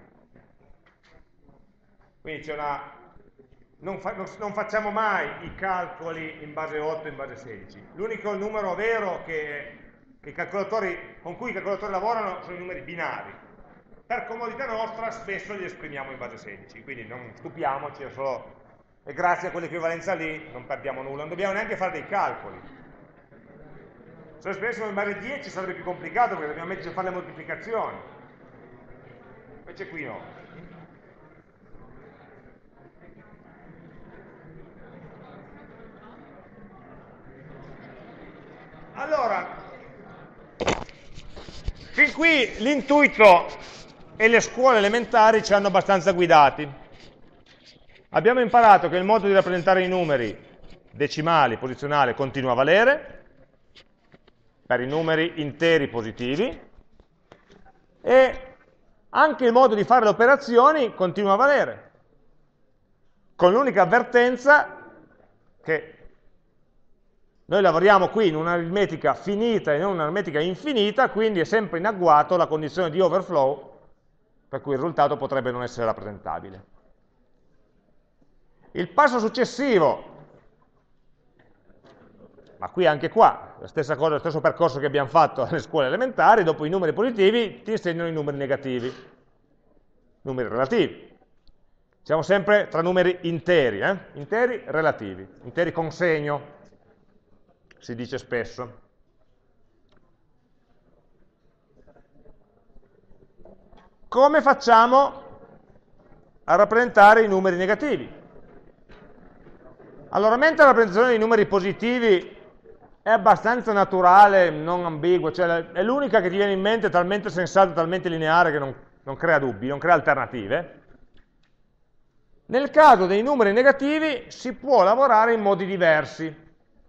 Quindi c'è una... Non facciamo mai i calcoli in base 8 e in base 16. L'unico numero vero con cui i calcolatori lavorano sono i numeri binari. Per comodità nostra spesso li esprimiamo in base 16, quindi non stupiamoci, e grazie a quell'equivalenza lì non perdiamo nulla, non dobbiamo neanche fare dei calcoli. Se lo esprimessimo in base 10 sarebbe più complicato perché dobbiamo metterci a fare le moltiplicazioni. invece qui no. Allora, fin qui l'intuito e le scuole elementari ci hanno abbastanza guidati. Abbiamo imparato che il modo di rappresentare i numeri decimali, posizionali, continua a valere per i numeri interi positivi e anche il modo di fare le operazioni continua a valere, con l'unica avvertenza che noi lavoriamo qui in un'aritmetica finita e non un'aritmetica infinita, quindi è sempre in agguato la condizione di overflow, per cui il risultato potrebbe non essere rappresentabile. Il passo successivo, ma qui anche qua, la stessa cosa, lo stesso percorso che abbiamo fatto alle scuole elementari, dopo i numeri positivi ti insegnano i numeri negativi, numeri relativi. Siamo sempre tra numeri interi, interi relativi, interi con segno, si dice spesso. Come facciamo a rappresentare i numeri negativi? Allora, mentre la rappresentazione dei numeri positivi è abbastanza naturale, non ambigua, cioè è l'unica che ti viene in mente, talmente sensata, talmente lineare che non crea dubbi, non crea alternative, nel caso dei numeri negativi si può lavorare in modi diversi.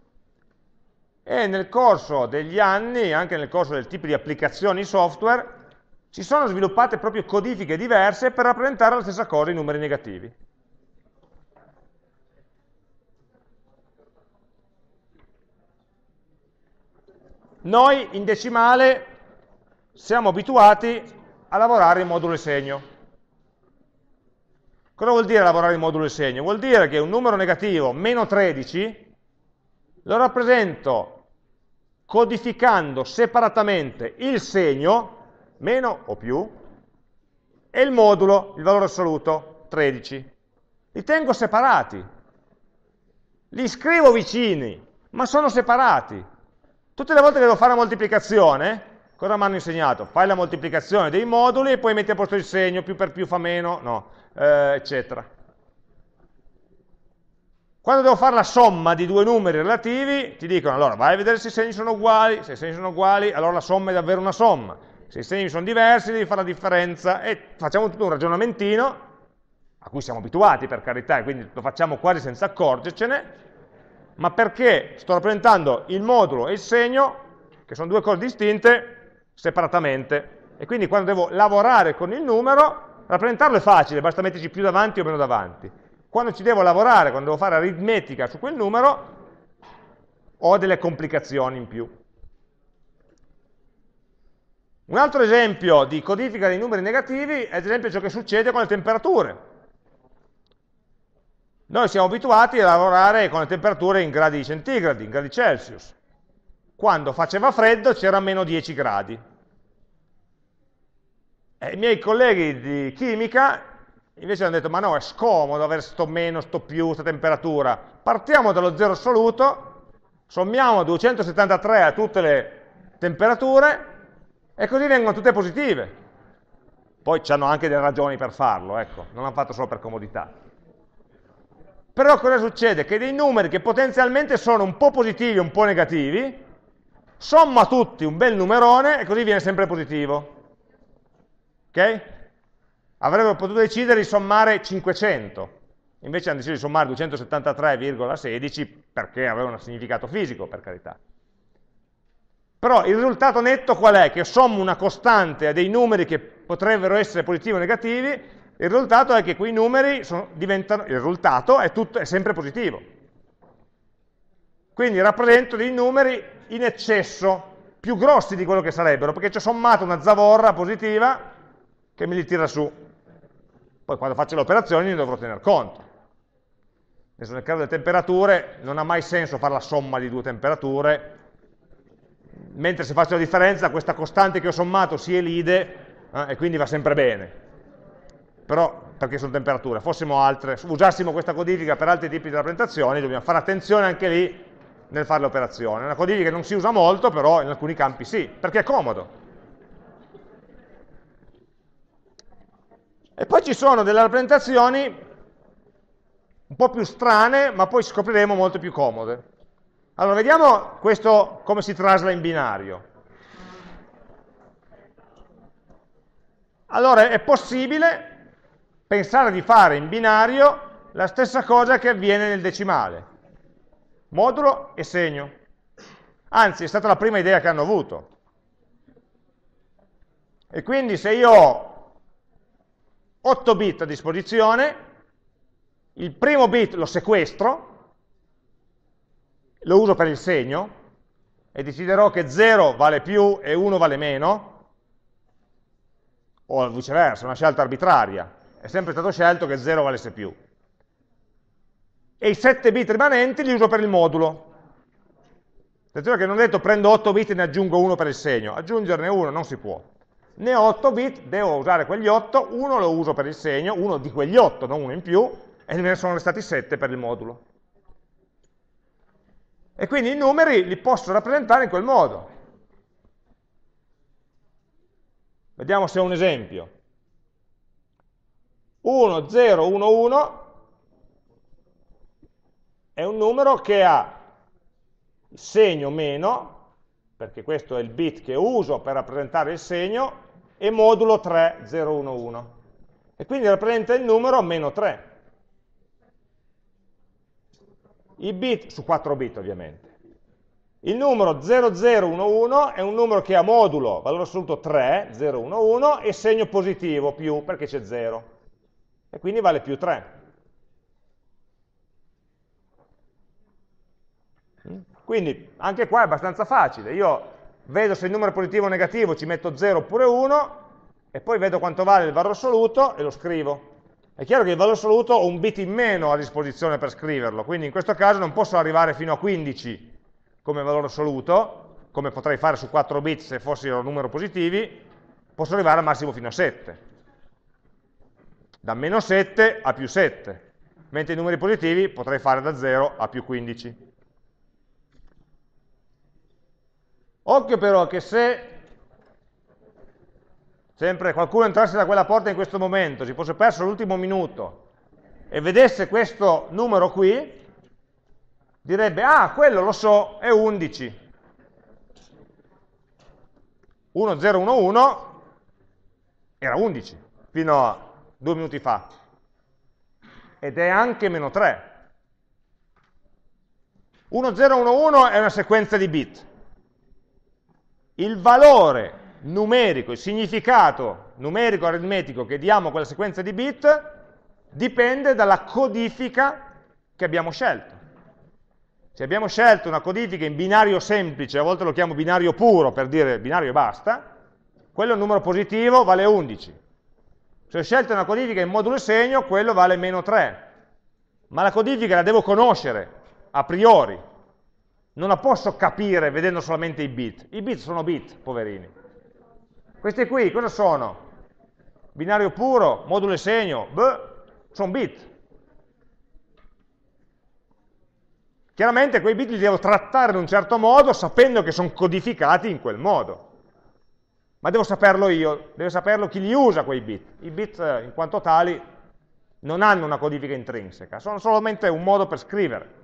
E nel corso degli anni, anche nel corso del tipo di applicazioni software, si sono sviluppate proprio codifiche diverse per rappresentare la stessa cosa in numeri negativi. Noi in decimale siamo abituati a lavorare in modulo e segno. Cosa vuol dire lavorare in modulo e segno? Vuol dire che un numero negativo, meno 13, lo rappresento codificando separatamente il segno, meno o più, e il modulo, il valore assoluto, 13. Li tengo separati. Li scrivo vicini, ma sono separati. Tutte le volte che devo fare la moltiplicazione, cosa mi hanno insegnato? Fai la moltiplicazione dei moduli e poi metti a posto il segno, più per più fa meno, no, eccetera. Quando devo fare la somma di due numeri relativi, ti dicono, allora, vai a vedere se i segni sono uguali, se i segni sono uguali, allora la somma è davvero una somma. Se i segni sono diversi, devi fare la differenza, e facciamo tutto un ragionamentino, a cui siamo abituati per carità, e quindi lo facciamo quasi senza accorgercene, ma perché sto rappresentando il modulo e il segno, che sono due cose distinte, separatamente. E quindi quando devo lavorare con il numero, rappresentarlo è facile, basta metterci più davanti o meno davanti. Quando ci devo lavorare, quando devo fare aritmetica su quel numero, ho delle complicazioni in più. Un altro esempio di codifica dei numeri negativi è ad esempio ciò che succede con le temperature. Noi siamo abituati a lavorare con le temperature in gradi centigradi, in gradi Celsius. Quando faceva freddo c'era meno 10 gradi. E i miei colleghi di chimica invece hanno detto, ma no, è scomodo avere sto meno, sto più, sta temperatura. Partiamo dallo zero assoluto, sommiamo 273 a tutte le temperature e così vengono tutte positive. Poi hanno anche delle ragioni per farlo, ecco, non l'hanno fatto solo per comodità. Però cosa succede? Che dei numeri che potenzialmente sono un po' positivi e un po' negativi, somma tutti un bel numerone e così viene sempre positivo. Ok? Avrebbero potuto decidere di sommare 500, invece hanno deciso di sommare 273,16 perché aveva un significato fisico, per carità. Però il risultato netto qual è? Che sommo una costante a dei numeri che potrebbero essere positivi o negativi, il risultato è che quei numeri diventano, il risultato è sempre positivo. Quindi rappresento dei numeri in eccesso, più grossi di quello che sarebbero, perché ci ho sommato una zavorra positiva che me li tira su. Poi quando faccio le operazioni ne dovrò tener conto. Adesso nel caso delle temperature non ha mai senso fare la somma di due temperature, mentre se faccio la differenza questa costante che ho sommato si elide e quindi va sempre bene. Però perché sono temperature, fossimo altre, usassimo questa codifica per altri tipi di rappresentazioni, dobbiamo fare attenzione anche lì nel fare l'operazione. È una codifica che non si usa molto, però in alcuni campi sì, perché è comodo. E poi ci sono delle rappresentazioni un po' più strane, ma poi scopriremo molto più comode. Allora, vediamo questo come si trasla in binario. Allora, è possibile pensare di fare in binario la stessa cosa che avviene nel decimale. Modulo e segno. Anzi, è stata la prima idea che hanno avuto. E quindi se io ho 8 bit a disposizione, il primo bit lo sequestro, lo uso per il segno, e deciderò che 0 vale più e 1 vale meno, o viceversa, una scelta arbitraria. È sempre stato scelto che 0 valesse più. E i 7 bit rimanenti li uso per il modulo. Attenzione che non ho detto prendo 8 bit e ne aggiungo 1 per il segno. Aggiungerne 1 non si può. Ne ho 8 bit, devo usare quegli 8, uno lo uso per il segno, uno di quegli 8, non uno in più, e me ne sono restati 7 per il modulo. E quindi i numeri li posso rappresentare in quel modo. Vediamo se è un esempio. 1, 0, 1, 1 è un numero che ha il segno meno, perché questo è il bit che uso per rappresentare il segno, e modulo 3, 0, 1, 1. E quindi rappresenta il numero meno 3. I bit, su 4 bit ovviamente. Il numero 0011 è un numero che ha modulo, valore assoluto 3, 011, e segno positivo, più, perché c'è 0. E quindi vale più 3. Quindi anche qua è abbastanza facile. Io vedo se il numero è positivo o negativo, ci metto 0 oppure 1, e poi vedo quanto vale il valore assoluto e lo scrivo. È chiaro che il valore assoluto ho un bit in meno a disposizione per scriverlo, quindi in questo caso non posso arrivare fino a 15 come valore assoluto, come potrei fare su 4 bit se fossero numeri positivi, posso arrivare al massimo fino a 7. Da meno 7 a più 7, mentre i numeri positivi potrei fare da 0 a più 15. Occhio però che se sempre qualcuno entrasse da quella porta in questo momento, si fosse perso l'ultimo minuto e vedesse questo numero qui, direbbe, ah, quello lo so, è 11. 1011 era 11, fino a 2 minuti fa. Ed è anche meno 3. 1011 è una sequenza di bit. Il valore numerico, il significato numerico aritmetico che diamo a quella sequenza di bit dipende dalla codifica che abbiamo scelto. Se abbiamo scelto una codifica in binario semplice, a volte lo chiamo binario puro per dire binario e basta, quello è un numero positivo, vale 11. Se ho scelto una codifica in modulo e segno, quello vale meno 3. Ma la codifica la devo conoscere a priori. Non la posso capire vedendo solamente i bit. I bit sono bit, poverini. Questi qui cosa sono? Binario puro, modulo e segno, sono bit. Chiaramente quei bit li devo trattare in un certo modo sapendo che sono codificati in quel modo. Ma devo saperlo io, deve saperlo chi li usa quei bit. I bit in quanto tali non hanno una codifica intrinseca, sono solamente un modo per scrivere.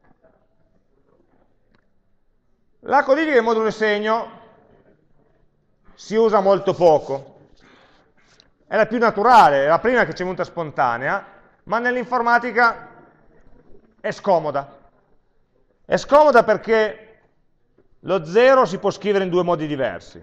La codifica in modulo e segno si usa molto poco. È la più naturale, è la prima che ci è venuta spontanea, ma nell'informatica è scomoda. È scomoda perché lo 0 si può scrivere in 2 modi diversi.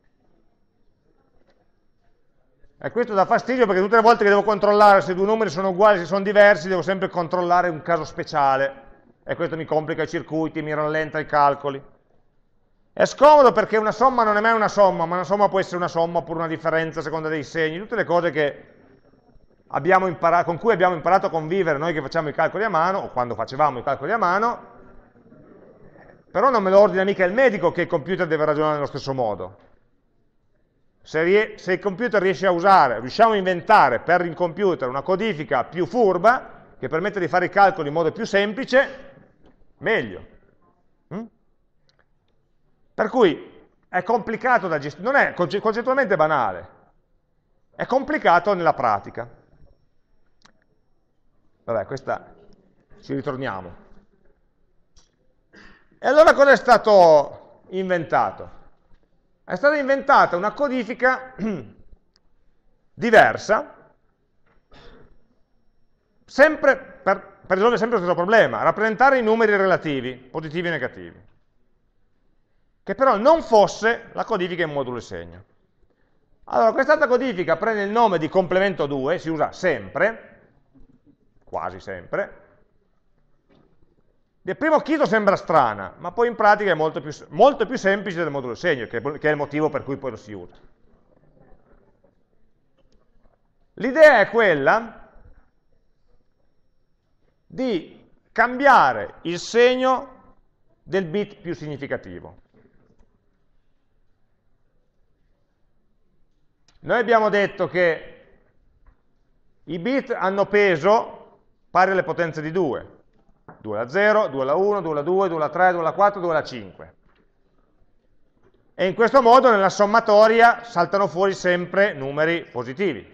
E questo dà fastidio perché tutte le volte che devo controllare se 2 numeri sono uguali, se sono diversi, devo sempre controllare un caso speciale. E questo mi complica i circuiti, mi rallenta i calcoli. È scomodo perché una somma non è mai una somma, ma una somma può essere una somma oppure una differenza a seconda dei segni, tutte le cose che con cui abbiamo imparato a convivere noi che facciamo i calcoli a mano, o quando facevamo i calcoli a mano, però non me lo ordina mica il medico che il computer deve ragionare nello stesso modo. Se il computer riusciamo a inventare per il computer una codifica più furba, che permette di fare i calcoli in modo più semplice, meglio. Per cui è complicato da gestire, non è concettualmente banale, è complicato nella pratica. Vabbè, questa ci ritorniamo. E allora cosa è stato inventato? È stata inventata una codifica diversa, sempre per risolvere sempre lo stesso problema, rappresentare i numeri relativi, positivi e negativi, che però non fosse la codifica in modulo e segno. Allora, quest'altra codifica prende il nome di complemento 2, si usa sempre, quasi sempre. Del primo acchito sembra strana, ma poi in pratica è molto più semplice del modulo e segno, che è il motivo per cui poi lo si usa. L'idea è quella di cambiare il segno del bit più significativo. Noi abbiamo detto che i bit hanno peso pari alle potenze di 2. 2 alla 0, 2 alla 1, 2 alla 2, 2 alla 3, 2 alla 4, 2 alla 5. E in questo modo nella sommatoria saltano fuori sempre numeri positivi.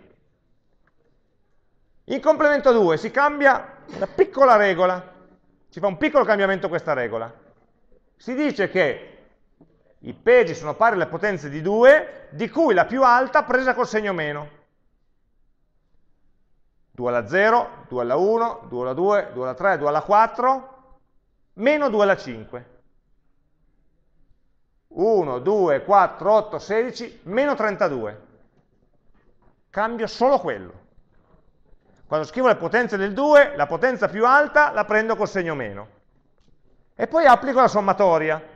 In complemento 2 si cambia una piccola regola, si fa un piccolo cambiamento a questa regola. Si dice che i pesi sono pari alle potenze di 2, di cui la più alta presa col segno meno. 2 alla 0, 2 alla 1, 2 alla 2, 2 alla 3, 2 alla 4, meno 2 alla 5. 1, 2, 4, 8, 16, meno 32. Cambio solo quello. Quando scrivo le potenze del 2, la potenza più alta la prendo col segno meno. E poi applico la sommatoria.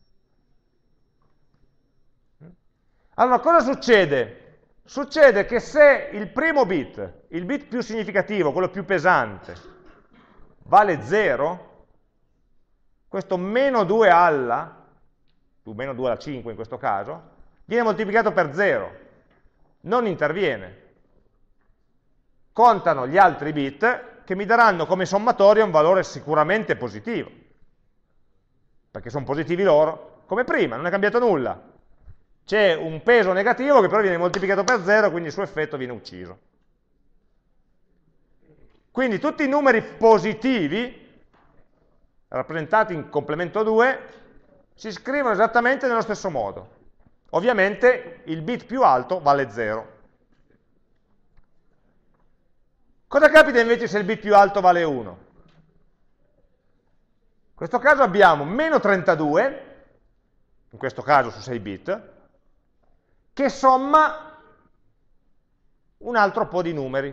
Allora, cosa succede? Succede che se il primo bit, il bit più significativo, quello più pesante, vale 0, questo meno 2 alla, meno 2 alla 5 in questo caso, viene moltiplicato per 0, non interviene. Contano gli altri bit che mi daranno come sommatoria un valore sicuramente positivo, perché sono positivi loro, come prima, non è cambiato nulla. C'è un peso negativo che però viene moltiplicato per 0, quindi il suo effetto viene ucciso. Quindi tutti i numeri positivi, rappresentati in complemento 2, si scrivono esattamente nello stesso modo. Ovviamente il bit più alto vale 0. Cosa capita invece se il bit più alto vale 1? In questo caso abbiamo meno 32, in questo caso su 6 bit, che somma un altro po' di numeri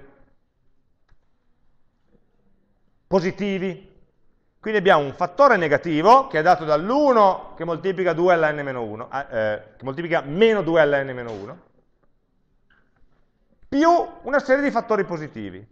positivi. Quindi abbiamo un fattore negativo che è dato dall'1 che moltiplica 2 alla n-1, che moltiplica meno 2 alla n-1, più una serie di fattori positivi.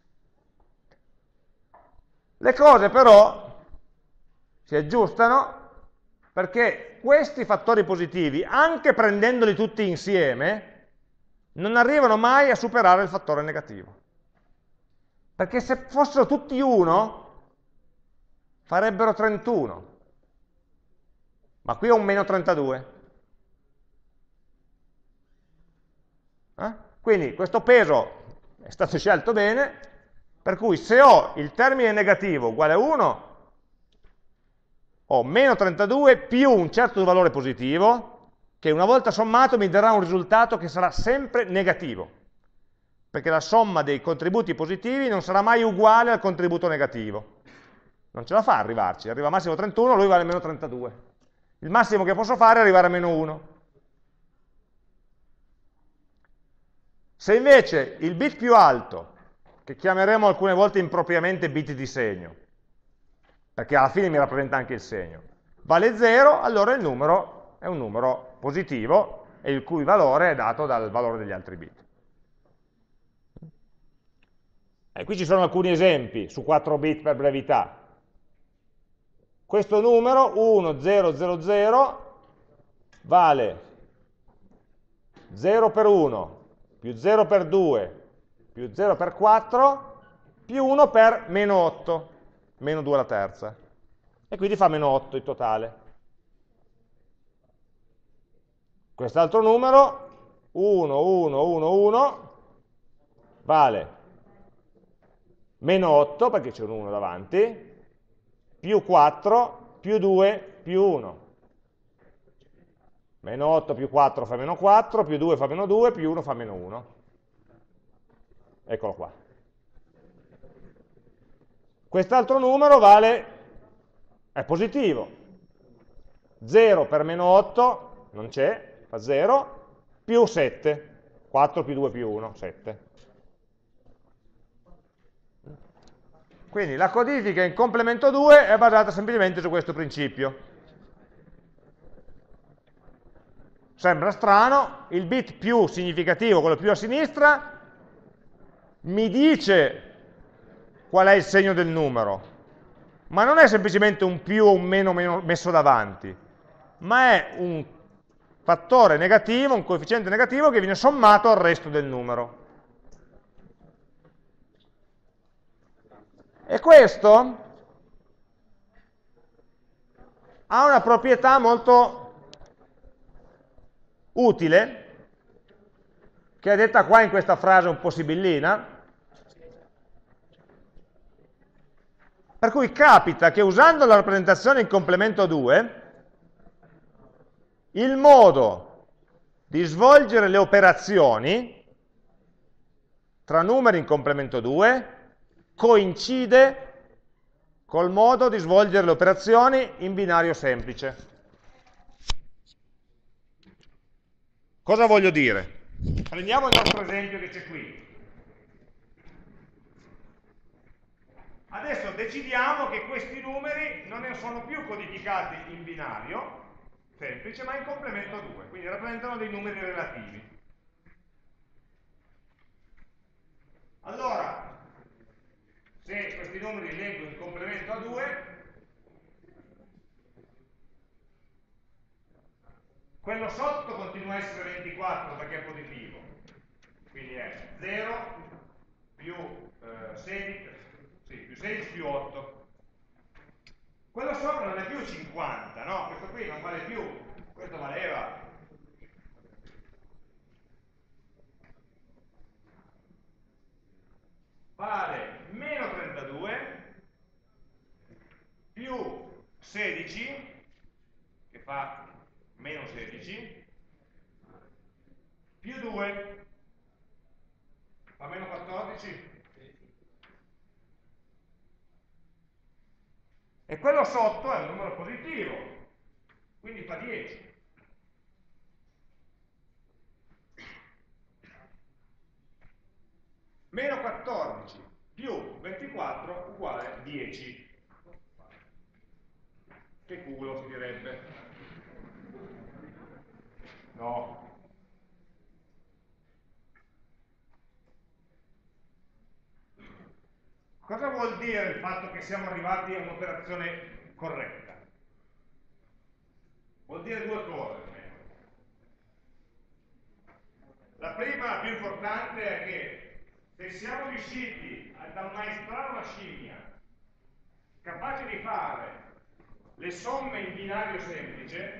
Le cose però si aggiustano perché questi fattori positivi, anche prendendoli tutti insieme, non arrivano mai a superare il fattore negativo. Perché se fossero tutti 1, farebbero 31. Ma qui ho un meno 32. Quindi questo peso è stato scelto bene, per cui se ho il termine negativo uguale a 1, ho meno 32 più un certo valore positivo, che una volta sommato mi darà un risultato che sarà sempre negativo, perché la somma dei contributi positivi non sarà mai uguale al contributo negativo. Non ce la fa arrivarci, arriva al massimo 31, lui vale meno 32. Il massimo che posso fare è arrivare a meno 1. Se invece il bit più alto, che chiameremo alcune volte impropriamente bit di segno, perché alla fine mi rappresenta anche il segno, vale 0, allora il numero è un numero positivo e il cui valore è dato dal valore degli altri bit. E qui ci sono alcuni esempi su 4 bit per brevità. Questo numero 1000 vale 0 per 1 più 0 per 2 più 0 per 4 più 1 per meno 8, meno 2 alla terza. E quindi fa meno 8 in totale. Quest'altro numero 1111 vale meno 8, perché c'è un 1 davanti, più 4, più 2, più 1. Meno 8 più 4 fa meno 4, più 2 fa meno 2, più 1 fa meno 1. Eccolo qua. Quest'altro numero è positivo. 0 per meno 8, non c'è, fa 0, più 7. 4 più 2 più 1, 7. Quindi la codifica in complemento 2 è basata semplicemente su questo principio. Sembra strano, il bit più significativo, quello più a sinistra, mi dice qual è il segno del numero, ma non è semplicemente un più o un meno messo davanti, ma è un fattore negativo, un coefficiente negativo che viene sommato al resto del numero. E questo ha una proprietà molto utile, che è detta qua in questa frase un po' sibillina, per cui capita che usando la rappresentazione in complemento 2, il modo di svolgere le operazioni tra numeri in complemento 2 coincide col modo di svolgere le operazioni in binario semplice. Cosa voglio dire? Prendiamo il nostro esempio che c'è qui. Adesso decidiamo che questi numeri non ne sono più codificati in binario semplice, ma in complemento 2, quindi rappresentano dei numeri relativi. Allora, se questi numeri li leggo in complemento a 2, quello sotto continua a essere 24 perché è positivo, quindi è 0 più 16, sì, più 16 più 8. Quello sopra non è più 50, no? Questo qui non vale più, questo valeva. Vale meno 32 più 16, che fa meno 16, più 2, fa meno 14. E quello sotto è un numero positivo, quindi fa 10. Meno 14 più 24 uguale 10. Che culo si direbbe? No. Cosa vuol dire il fatto che siamo arrivati a un'operazione corretta? Vuol dire due cose. La prima, la più importante, è che se siamo riusciti ad ammaestrare una scimmia capace di fare le somme in binario semplice,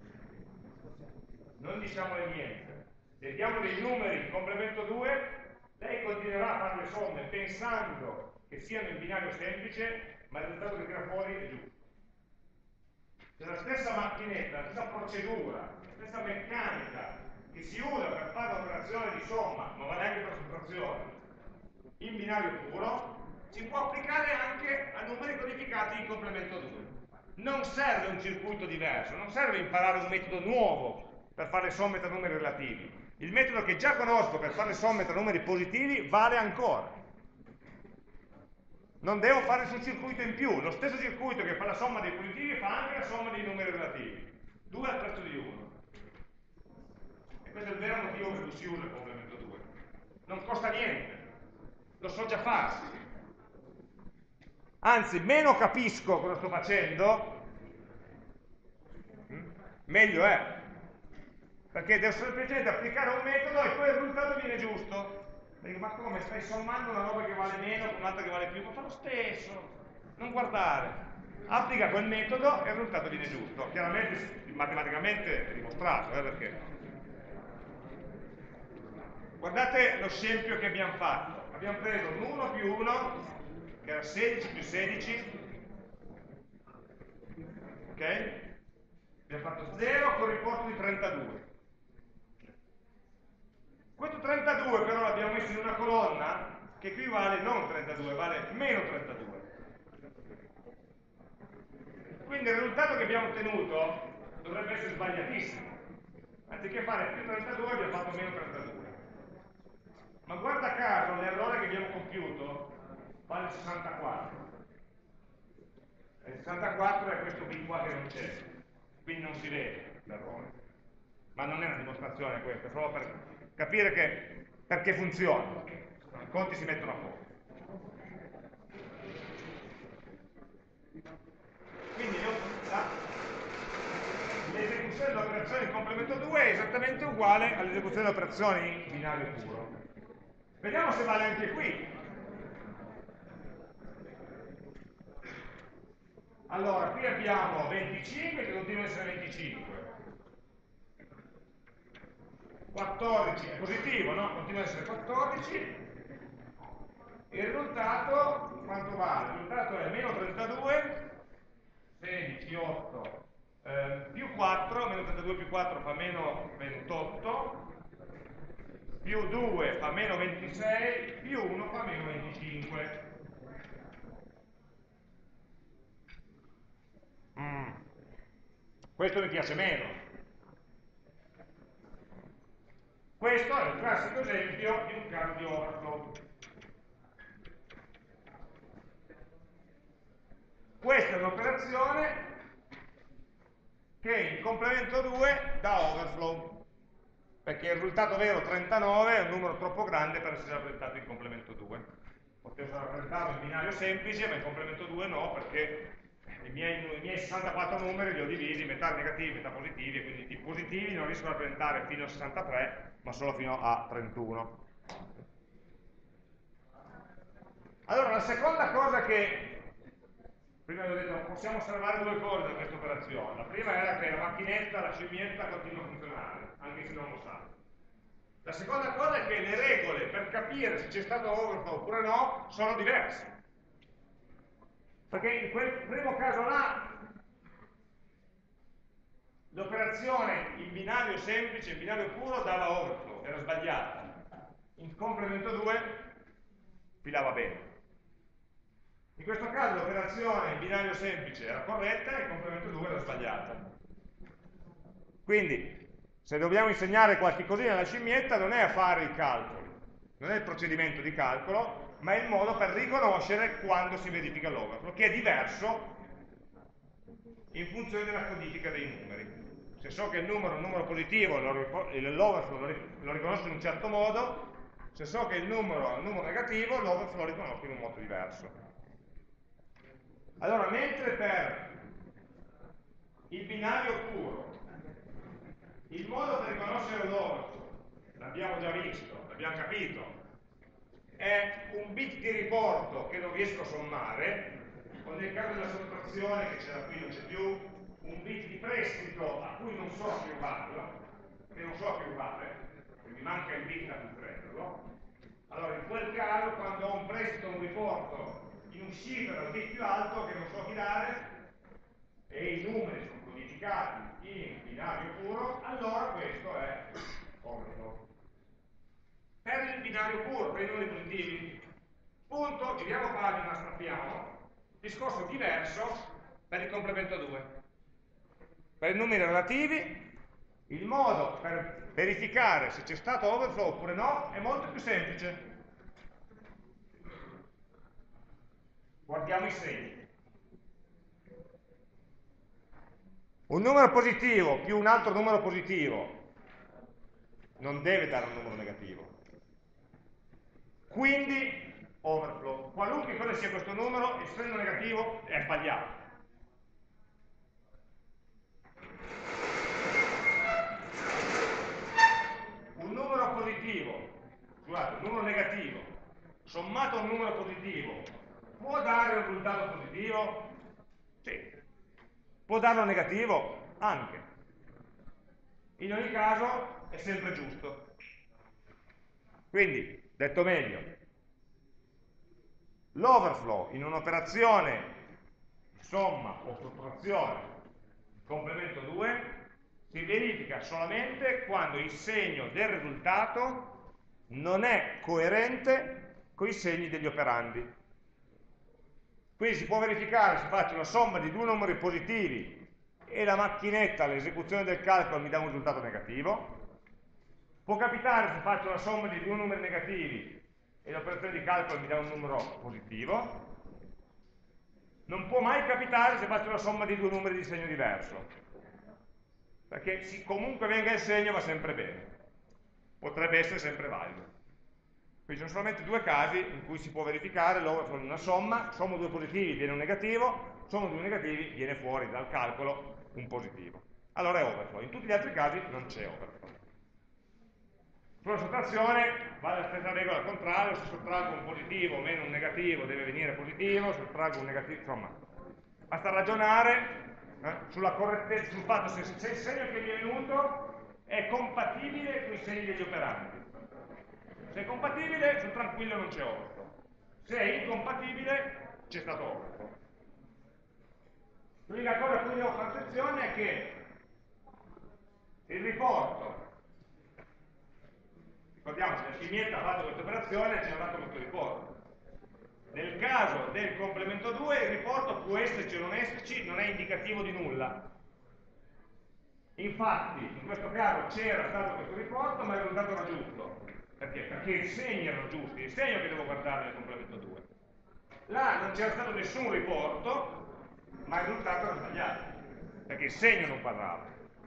non diciamole niente. Se diamo dei numeri in complemento 2, lei continuerà a fare le somme pensando che siano in binario semplice, ma il risultato che tira fuori è giusto. Se la stessa macchinetta, la stessa procedura, la stessa meccanica che si usa per fare un'operazione di somma, ma vale anche per sottrazione, in binario puro, si può applicare anche a numeri codificati in complemento 2. Non serve un circuito diverso, non serve imparare un metodo nuovo per fare le somme tra numeri relativi. Il metodo che già conosco per fare le somme tra numeri positivi vale ancora. Non devo fare nessun circuito in più, lo stesso circuito che fa la somma dei positivi fa anche la somma dei numeri relativi. 2 al prezzo di 1. E questo è il vero motivo per cui si usa il complemento 2. Non costa niente, lo so già fare. Anzi, meno capisco cosa sto facendo, meglio è. Perché devo semplicemente applicare un metodo e poi il risultato viene giusto. Dico, ma come stai sommando una roba che vale meno con un'altra che vale più? Ma fa lo stesso, non guardare. Applica quel metodo e il risultato viene giusto. Chiaramente matematicamente è dimostrato, perché Guardate lo scempio che abbiamo fatto. Abbiamo preso un 1 più 1, che era 16 più 16, ok? Abbiamo fatto 0 con riporto di 32. Questo 32 però l'abbiamo messo in una colonna che equivale non 32, vale meno 32. Quindi il risultato che abbiamo ottenuto dovrebbe essere sbagliatissimo. Anziché fare più 32 abbiamo fatto meno 32. Ma guarda caso l'errore che abbiamo compiuto vale 64. E 64 è questo qui qua che non c'è, quindi non si vede l'errore. Ma non è una dimostrazione questa, è solo per capire perché funziona. I conti si mettono a posto. Quindi l'esecuzione dell'operazione in complemento 2 è esattamente uguale all'esecuzione dell'operazione in binario puro. Vediamo se vale anche qui. Allora, qui abbiamo 25 che continua ad essere 25. 14 è positivo, no? Continua ad essere 14. Il risultato, quanto vale? Il risultato è meno 32, 16, 8, più 4, meno 32 più 4 fa meno 28, più 2 fa meno 26, più 1 fa meno 25. Questo mi piace meno. Questo è un classico esempio di un caso di overflow. Questa è un'operazione che in complemento 2 dà overflow, perché il risultato vero 39 è un numero troppo grande per essere rappresentato in complemento 2. Potevo rappresentarlo in binario semplice, ma in complemento 2 no, perché i miei 64 numeri li ho divisi, metà negativi, metà positivi, e quindi i positivi non riesco a rappresentare fino a 63, ma solo fino a 31. Allora, la seconda cosa che prima vi ho detto, possiamo osservare due cose da questa operazione. La prima era che la macchinetta, la scimmietta continua a funzionare, anche se non lo sa. La seconda cosa è che le regole per capire se c'è stato overflow oppure no sono diverse. Perché in quel primo caso là l'operazione in binario semplice, in binario puro, dava overflow, era sbagliata. In complemento 2 filava bene. In questo caso l'operazione in binario semplice era corretta e in complemento 2 era sbagliata. Quindi, se dobbiamo insegnare qualche cosina alla scimmietta, non è a fare i calcoli, non è il procedimento di calcolo, ma è il modo per riconoscere quando si verifica l'overflow, che è diverso in funzione della codifica dei numeri. Se so che il numero è un numero positivo, l'overflow lo riconosco in un certo modo, se so che il numero è un numero negativo, l'overflow lo riconosco in un modo diverso. Allora, mentre per il binario puro il modo per riconoscere l'overflow, l'abbiamo già visto, l'abbiamo capito, è un bit di riporto che non riesco a sommare, o nel caso della sottrazione, che c'era qui non c'è più, un bit di prestito a cui non so più fare, mi manca il bit da prenderlo. Allora, in quel caso, quando ho un prestito o un riporto in un cifra al bit più alto che non so chi dare, e i numeri sono codificati in binario puro, allora questo è overflow. Per il binario puro, per i numeri positivi, punto, giriamo pagina, strappiamo, discorso diverso per il complemento 2. Per i numeri relativi, il modo per verificare se c'è stato overflow oppure no è molto più semplice. Guardiamo i segni. Un numero positivo più un altro numero positivo non deve dare un numero negativo. Quindi, overflow. Qualunque cosa sia questo numero, essendo negativo, è sbagliato. Un numero positivo, scusate, un numero negativo, sommato a un numero positivo, può dare un risultato positivo? Sì. Può darlo negativo? Anche. In ogni caso è sempre giusto. Quindi, detto meglio, l'overflow in un'operazione somma o sottrazione complemento 2 si verifica solamente quando il segno del risultato non è coerente con i segni degli operandi. Quindi si può verificare se faccio una somma di due numeri positivi e la macchinetta all'esecuzione del calcolo mi dà un risultato negativo. Può capitare se faccio una somma di due numeri negativi e l'operazione di calcolo mi dà un numero positivo. Non può mai capitare se faccio una somma di due numeri di segno diverso, perché comunque venga il segno va sempre bene, potrebbe essere sempre valido. Quindi ci sono solamente due casi in cui si può verificare l'overflow in una somma: sommo due positivi viene un negativo, sommo due negativi viene fuori dal calcolo un positivo. Allora è overflow. In tutti gli altri casi non c'è overflow. Sulla sottrazione vale la stessa regola al contrario: se sottraggo un positivo meno un negativo deve venire positivo, se sottraggo un negativo, insomma, basta ragionare sulla correttezza, sul fatto se il segno che mi è venuto è compatibile con i segni degli operanti. Se è compatibile, sono tranquillo, non c'è overflow. Se è incompatibile, c'è stato overflow. L'unica cosa a cui devo fare attenzione è che il riporto, ricordiamo, se la scimmietta ha fatto questa operazione, ci ha dato questo riporto. Nel caso del complemento 2, il riporto può esserci o non esserci, non è indicativo di nulla. Infatti, in questo caso c'era stato questo riporto, ma il risultato era giusto. Perché? Perché i segni erano giusti, il segno che devo guardare nel complemento 2. Là non c'era stato nessun riporto, ma il risultato era sbagliato, perché il segno non quadrava.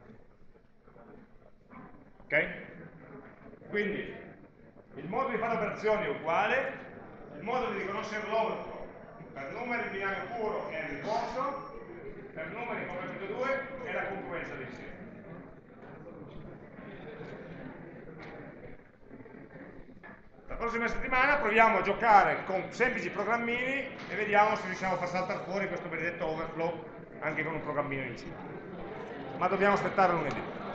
Ok? Quindi, il modo di fare operazioni è uguale, il modo di riconoscere l'overflow per numeri in binario puro è il riporto, per numeri in complemento 2 è la congruenza dei segni. La prossima settimana proviamo a giocare con semplici programmini e vediamo se riusciamo a far saltare fuori questo benedetto overflow anche con un programmino in C. Ma dobbiamo aspettare lunedì.